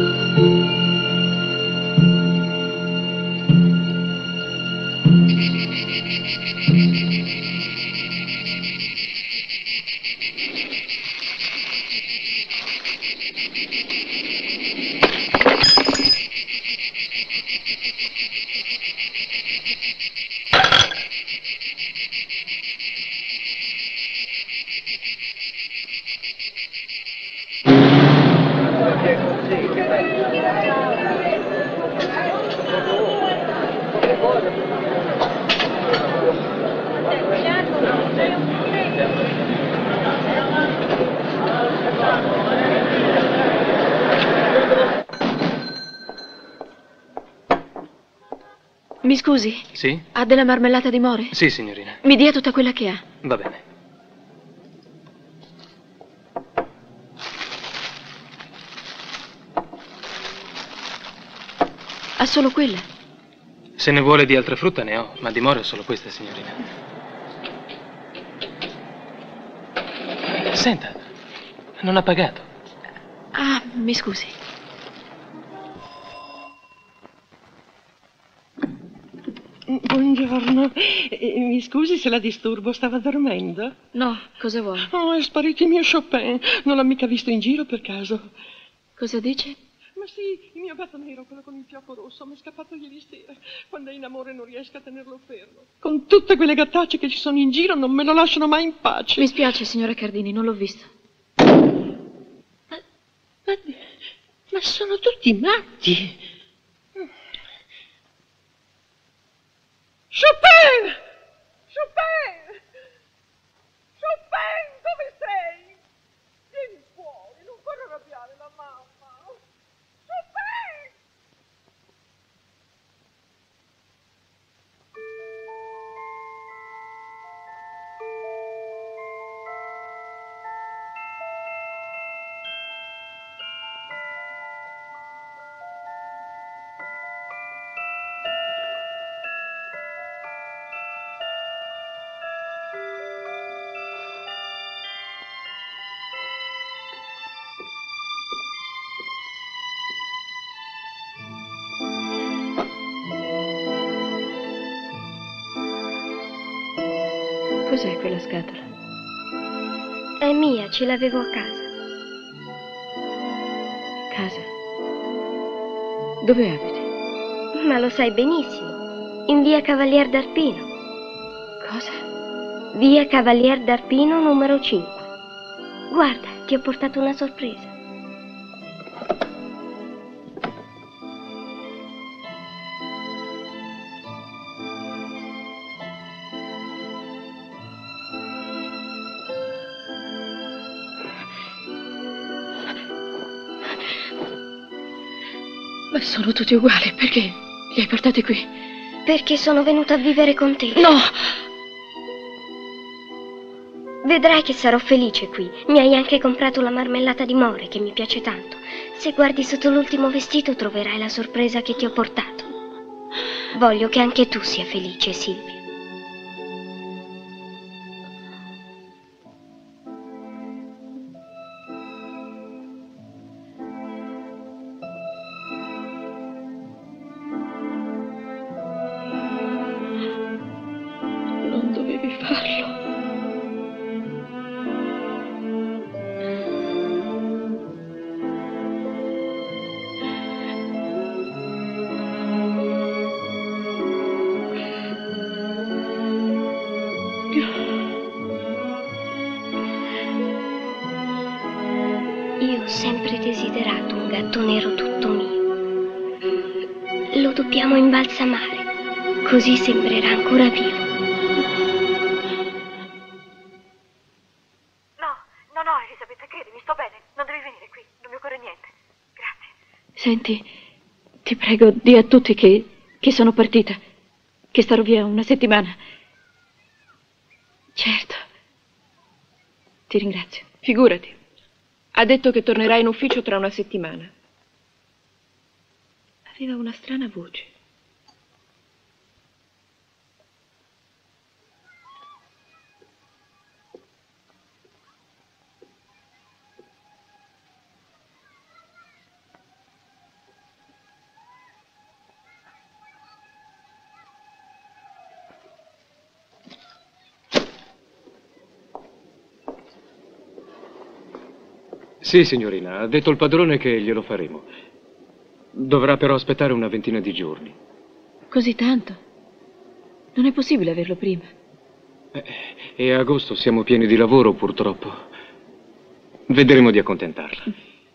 Mi scusi?
Sì?
Ha della marmellata di more?
Sì, signorina.
Mi dia tutta quella che ha.
Va bene.
Ha solo quella?
Se ne vuole di altra frutta ne ho, ma di more ho solo questa, signorina. Senta, non ha pagato.
Ah, mi scusi.
Buongiorno. Eh, mi scusi se la disturbo, stava dormendo?
No, cosa vuole?
Oh, è sparito il mio Chopin. Non l'ho mica visto in giro per caso.
Cosa dice?
Ma sì, il mio gatto nero, quello con il fiocco rosso, mi è scappato ieri sera. Quando è in amore non riesco a tenerlo fermo. Con tutte quelle gattacce che ci sono in giro non me lo lasciano mai in pace.
Mi spiace, signora Cardini, non l'ho visto.
Ma, ma, ma sono tutti matti. Chopin! Chopin! Chopin, dove sei? Vieni fuori, non far arrabbiare la mamma. Chopin!
Cos'è quella scatola?
È mia, ce l'avevo a casa.
Casa? Dove abiti?
Ma lo sai benissimo. In via Cavalier d'Arpino.
Cosa?
Via Cavalier d'Arpino numero cinque. Guarda, ti ho portato una sorpresa.
Ma sono tutti uguali, perché li hai portati qui?
Perché sono venuta a vivere con te.
No!
Vedrai che sarò felice qui. Mi hai anche comprato la marmellata di more, che mi piace tanto. Se guardi sotto l'ultimo vestito troverai la sorpresa che ti ho portato. Voglio che anche tu sia felice, Silvia.
Non dovevi farlo.
Io ho sempre desiderato un gatto nero tutto mio. Lo dobbiamo imbalsamare, così sembrerà ancora vivo.
No, no, no, Elisabetta, credimi, sto bene. Non devi venire qui, non mi occorre niente. Grazie.
Senti, ti prego, di a tutti che, che sono partita, che starò via una settimana. Certo. Ti ringrazio.
Figurati. Ha detto che tornerà in ufficio tra una settimana. Aveva una strana voce.
Sì, signorina, ha detto il padrone che glielo faremo. Dovrà però aspettare una ventina di giorni.
Così tanto? Non è possibile averlo prima.
Eh, e a agosto siamo pieni di lavoro, purtroppo. Vedremo di accontentarla.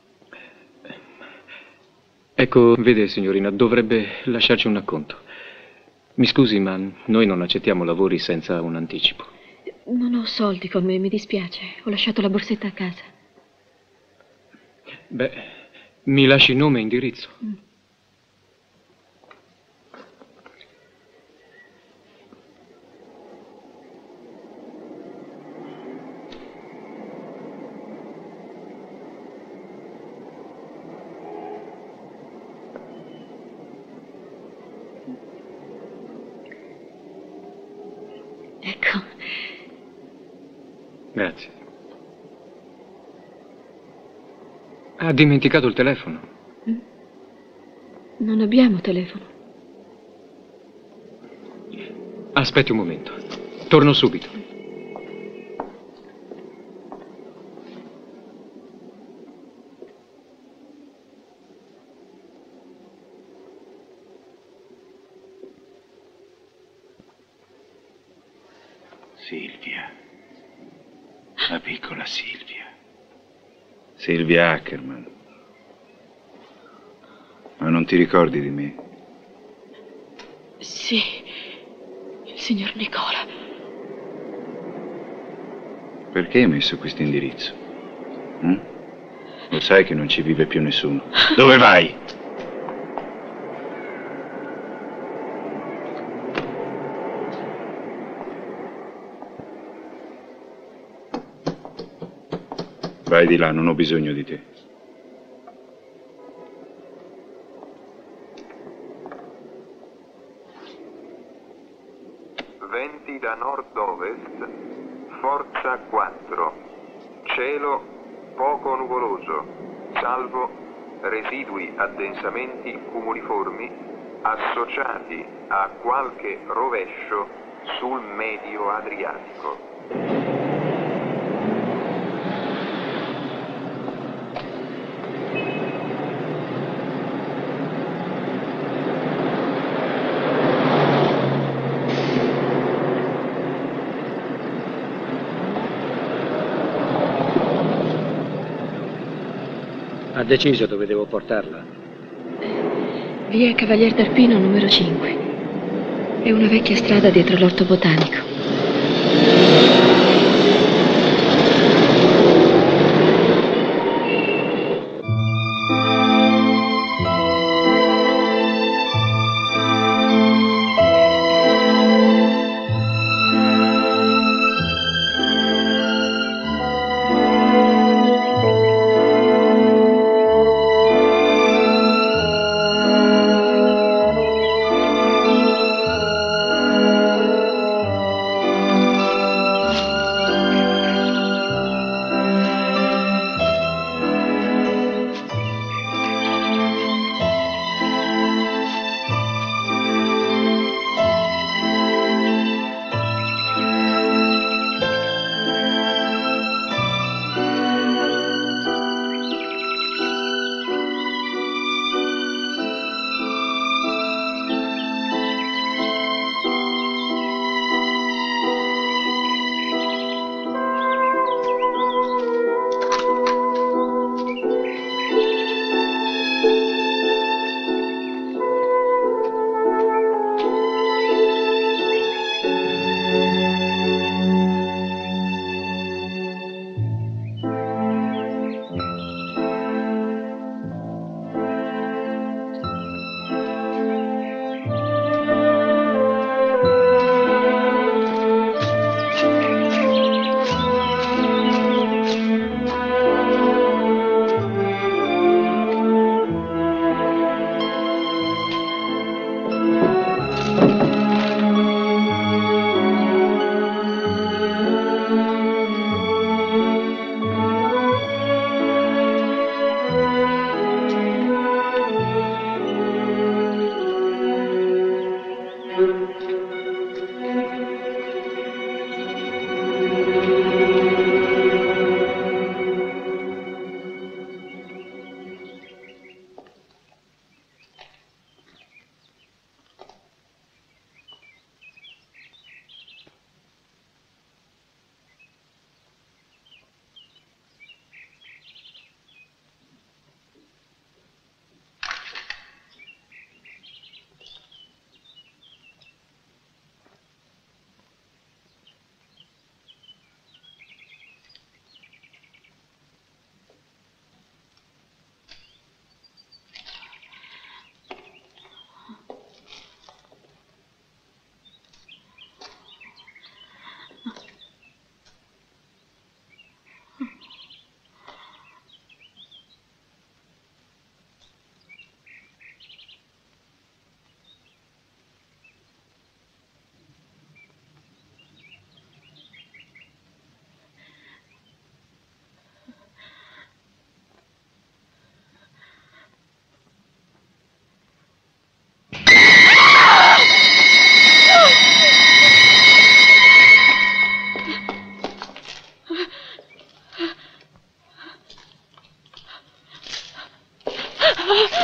Ecco, vede, signorina, dovrebbe lasciarci un acconto. Mi scusi, ma noi non accettiamo lavori senza un anticipo.
Non ho soldi con me, mi dispiace. Ho lasciato la borsetta a casa.
Beh, mi lasci nome e indirizzo.
Mm. Ecco.
Grazie. Ha dimenticato il telefono?
Non abbiamo telefono.
Aspetti un momento. Torno subito.
Silvia. La piccola Silvia. Silvia Ackerman. Ma non ti ricordi di me?
Sì, il signor Nicola.
Perché hai messo questo indirizzo? Hm? Lo sai che non ci vive più nessuno. Dove vai? Vai di là, non ho bisogno di te.
Venti da nord-ovest, forza quattro. Cielo poco nuvoloso, salvo residui addensamenti cumuliformi associati a qualche rovescio sul medio Adriatico.
Ha deciso dove devo portarla?
Via Cavalier d'Arpino numero cinque. È una vecchia strada dietro l'orto botanico.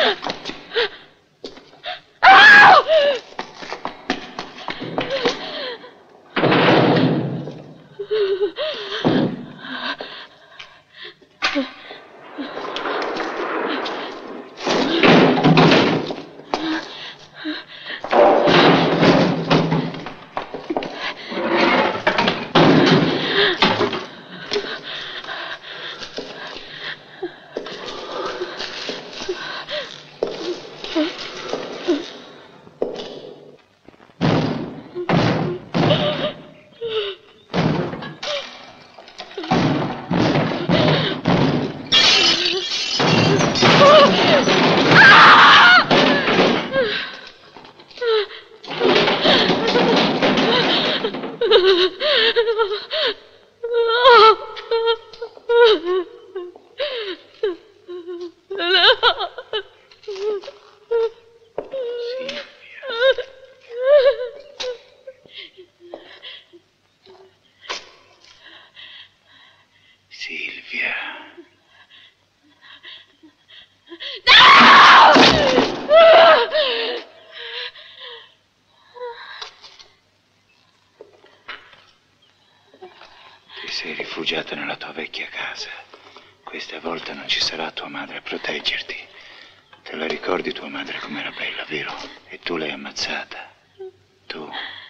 Sei rifugiata nella tua vecchia casa. Questa volta non ci sarà tua madre a proteggerti. Te la ricordi tua madre com'era bella, vero? E tu l'hai ammazzata. Tu.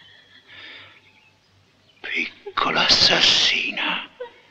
Piccola assassina.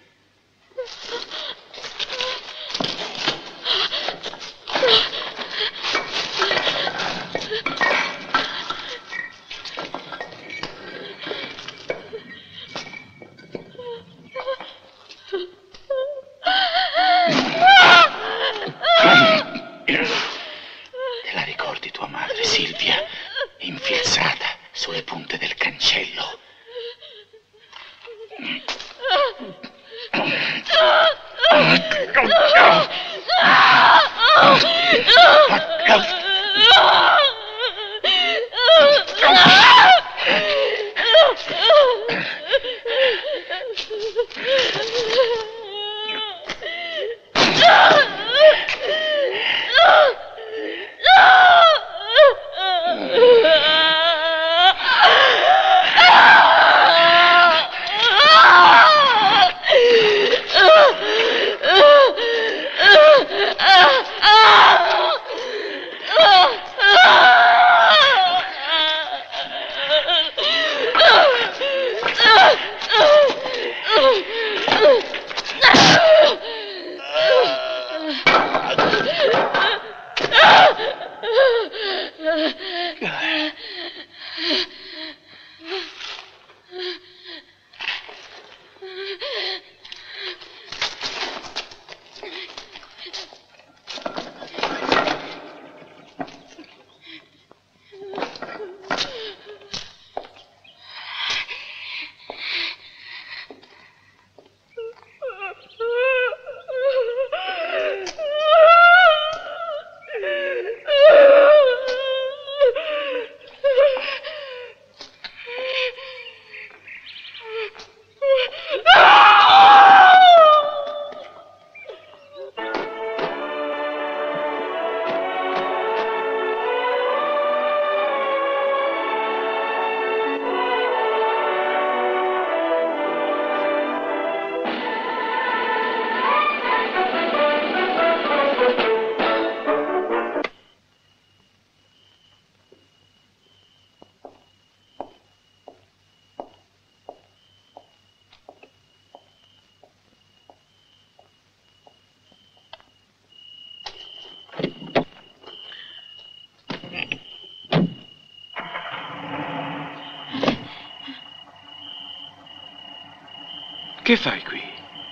Che fai qui?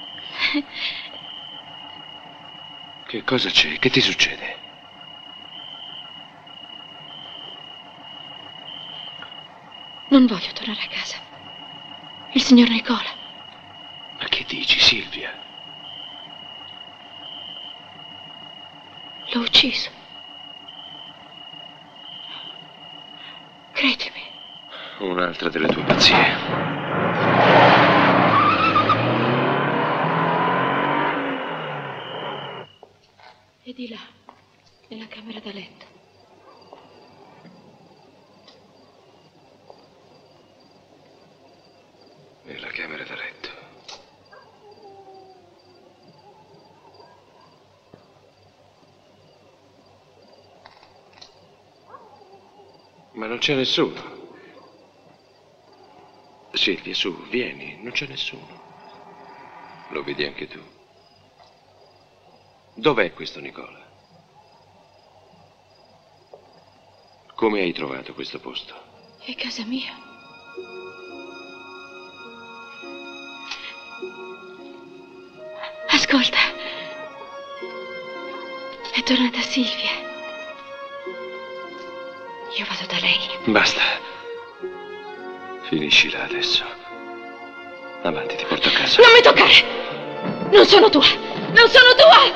Che cosa c'è? Che ti succede?
Non voglio tornare a casa. Il signor Nicola.
Ma che dici, Silvia?
L'ho ucciso. Credimi.
Un'altra delle tue pazzie.
E di là, Nella camera da letto.
Nella camera da letto. Ma non c'è nessuno. Silvia, su, vieni, non c'è nessuno. Lo vedi anche tu. Dov'è questo Nicola? Come hai trovato questo posto?
È casa mia. Ascolta. È tornata Silvia. Io vado da lei.
Basta. Finiscila adesso. Avanti, ti porto a casa.
Non mi toccare! Non sono tua! Non sono tua!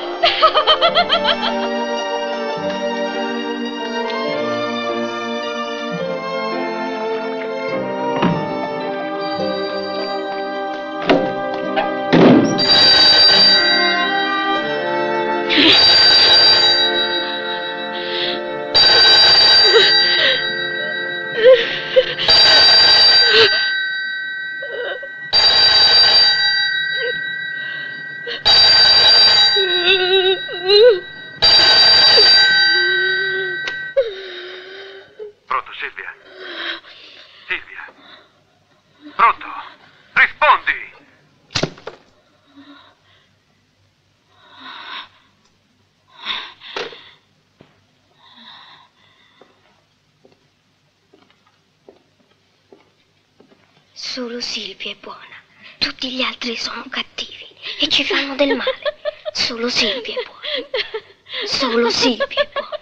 Pronto, Silvia? Silvia? Pronto? Rispondi!
Solo Silvia è buona. Tutti gli altri sono cattivi e ci fanno del male. Solo Silvia è buona. Solo Silvia è buona.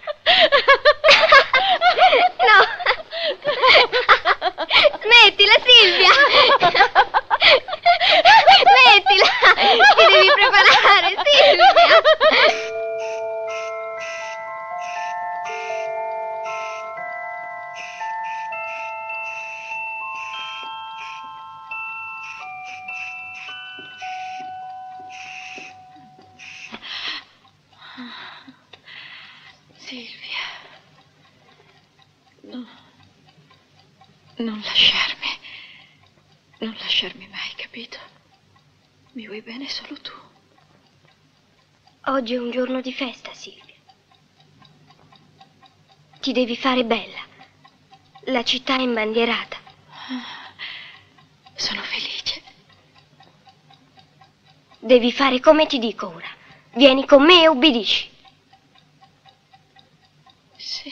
No! Smettila, Silvia! Smettila! Ti devi preparare, Silvia!
Silvia. No. Non lasciarmi. Non lasciarmi mai, capito? Mi vuoi bene solo tu.
Oggi è un giorno di festa, Silvia. Ti devi fare bella. La città è imbandierata.
Sono felice.
Devi fare come ti dico ora. Vieni con me e obbedisci.
Sì.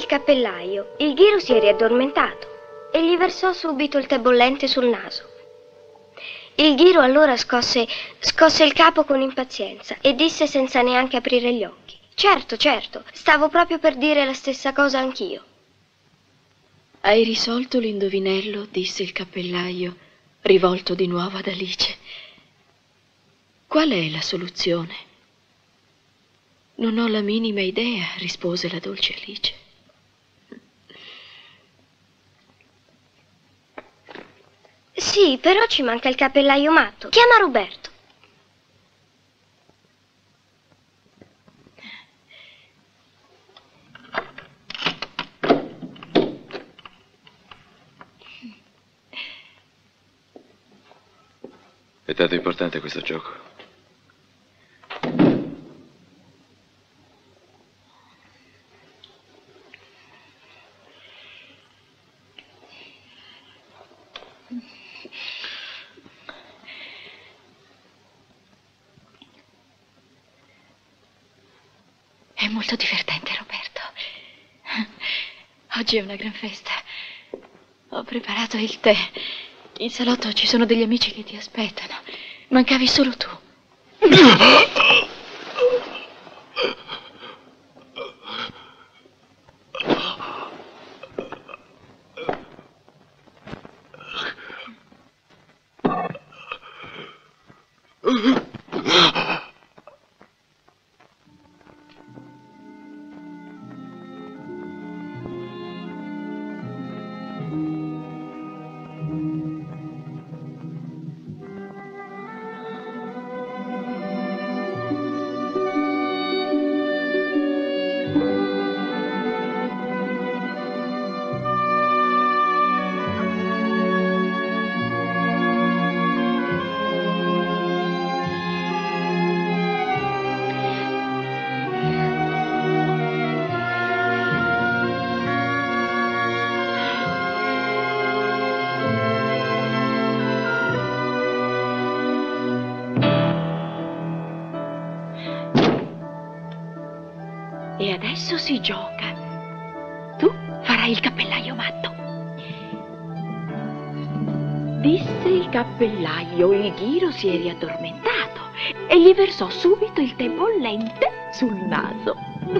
cappellaio, il ghiro si è riaddormentato e gli versò subito il tè bollente sul naso. Il ghiro allora scosse, scosse il capo con impazienza e disse senza neanche aprire gli occhi: certo, certo, stavo proprio per dire la stessa cosa anch'io.
Hai risolto l'indovinello? Disse il cappellaio, rivolto di nuovo ad Alice. Qual è la soluzione? Non ho la minima idea, rispose la dolce Alice.
Sì, però ci manca il cappellaio matto. Chiama Roberto.
È tanto importante questo gioco.
È molto divertente, Roberto. Oggi è una gran festa. Ho preparato il tè. In salotto ci sono degli amici che ti aspettano. Mancavi solo tu. E adesso si gioca. Tu farai il cappellaio matto. Disse il cappellaio, il ghiro si è riaddormentato e gli versò subito il tè bollente sul naso.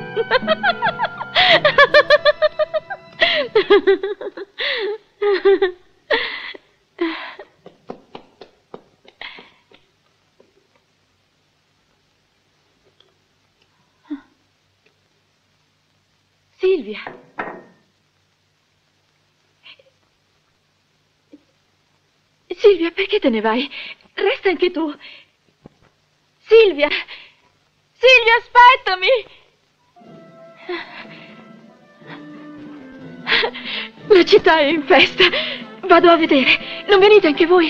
Silvia. Silvia, perché te ne vai? Resta anche tu. Silvia. Silvia, aspettami. La città è in festa. Vado a vedere. Non venite anche voi?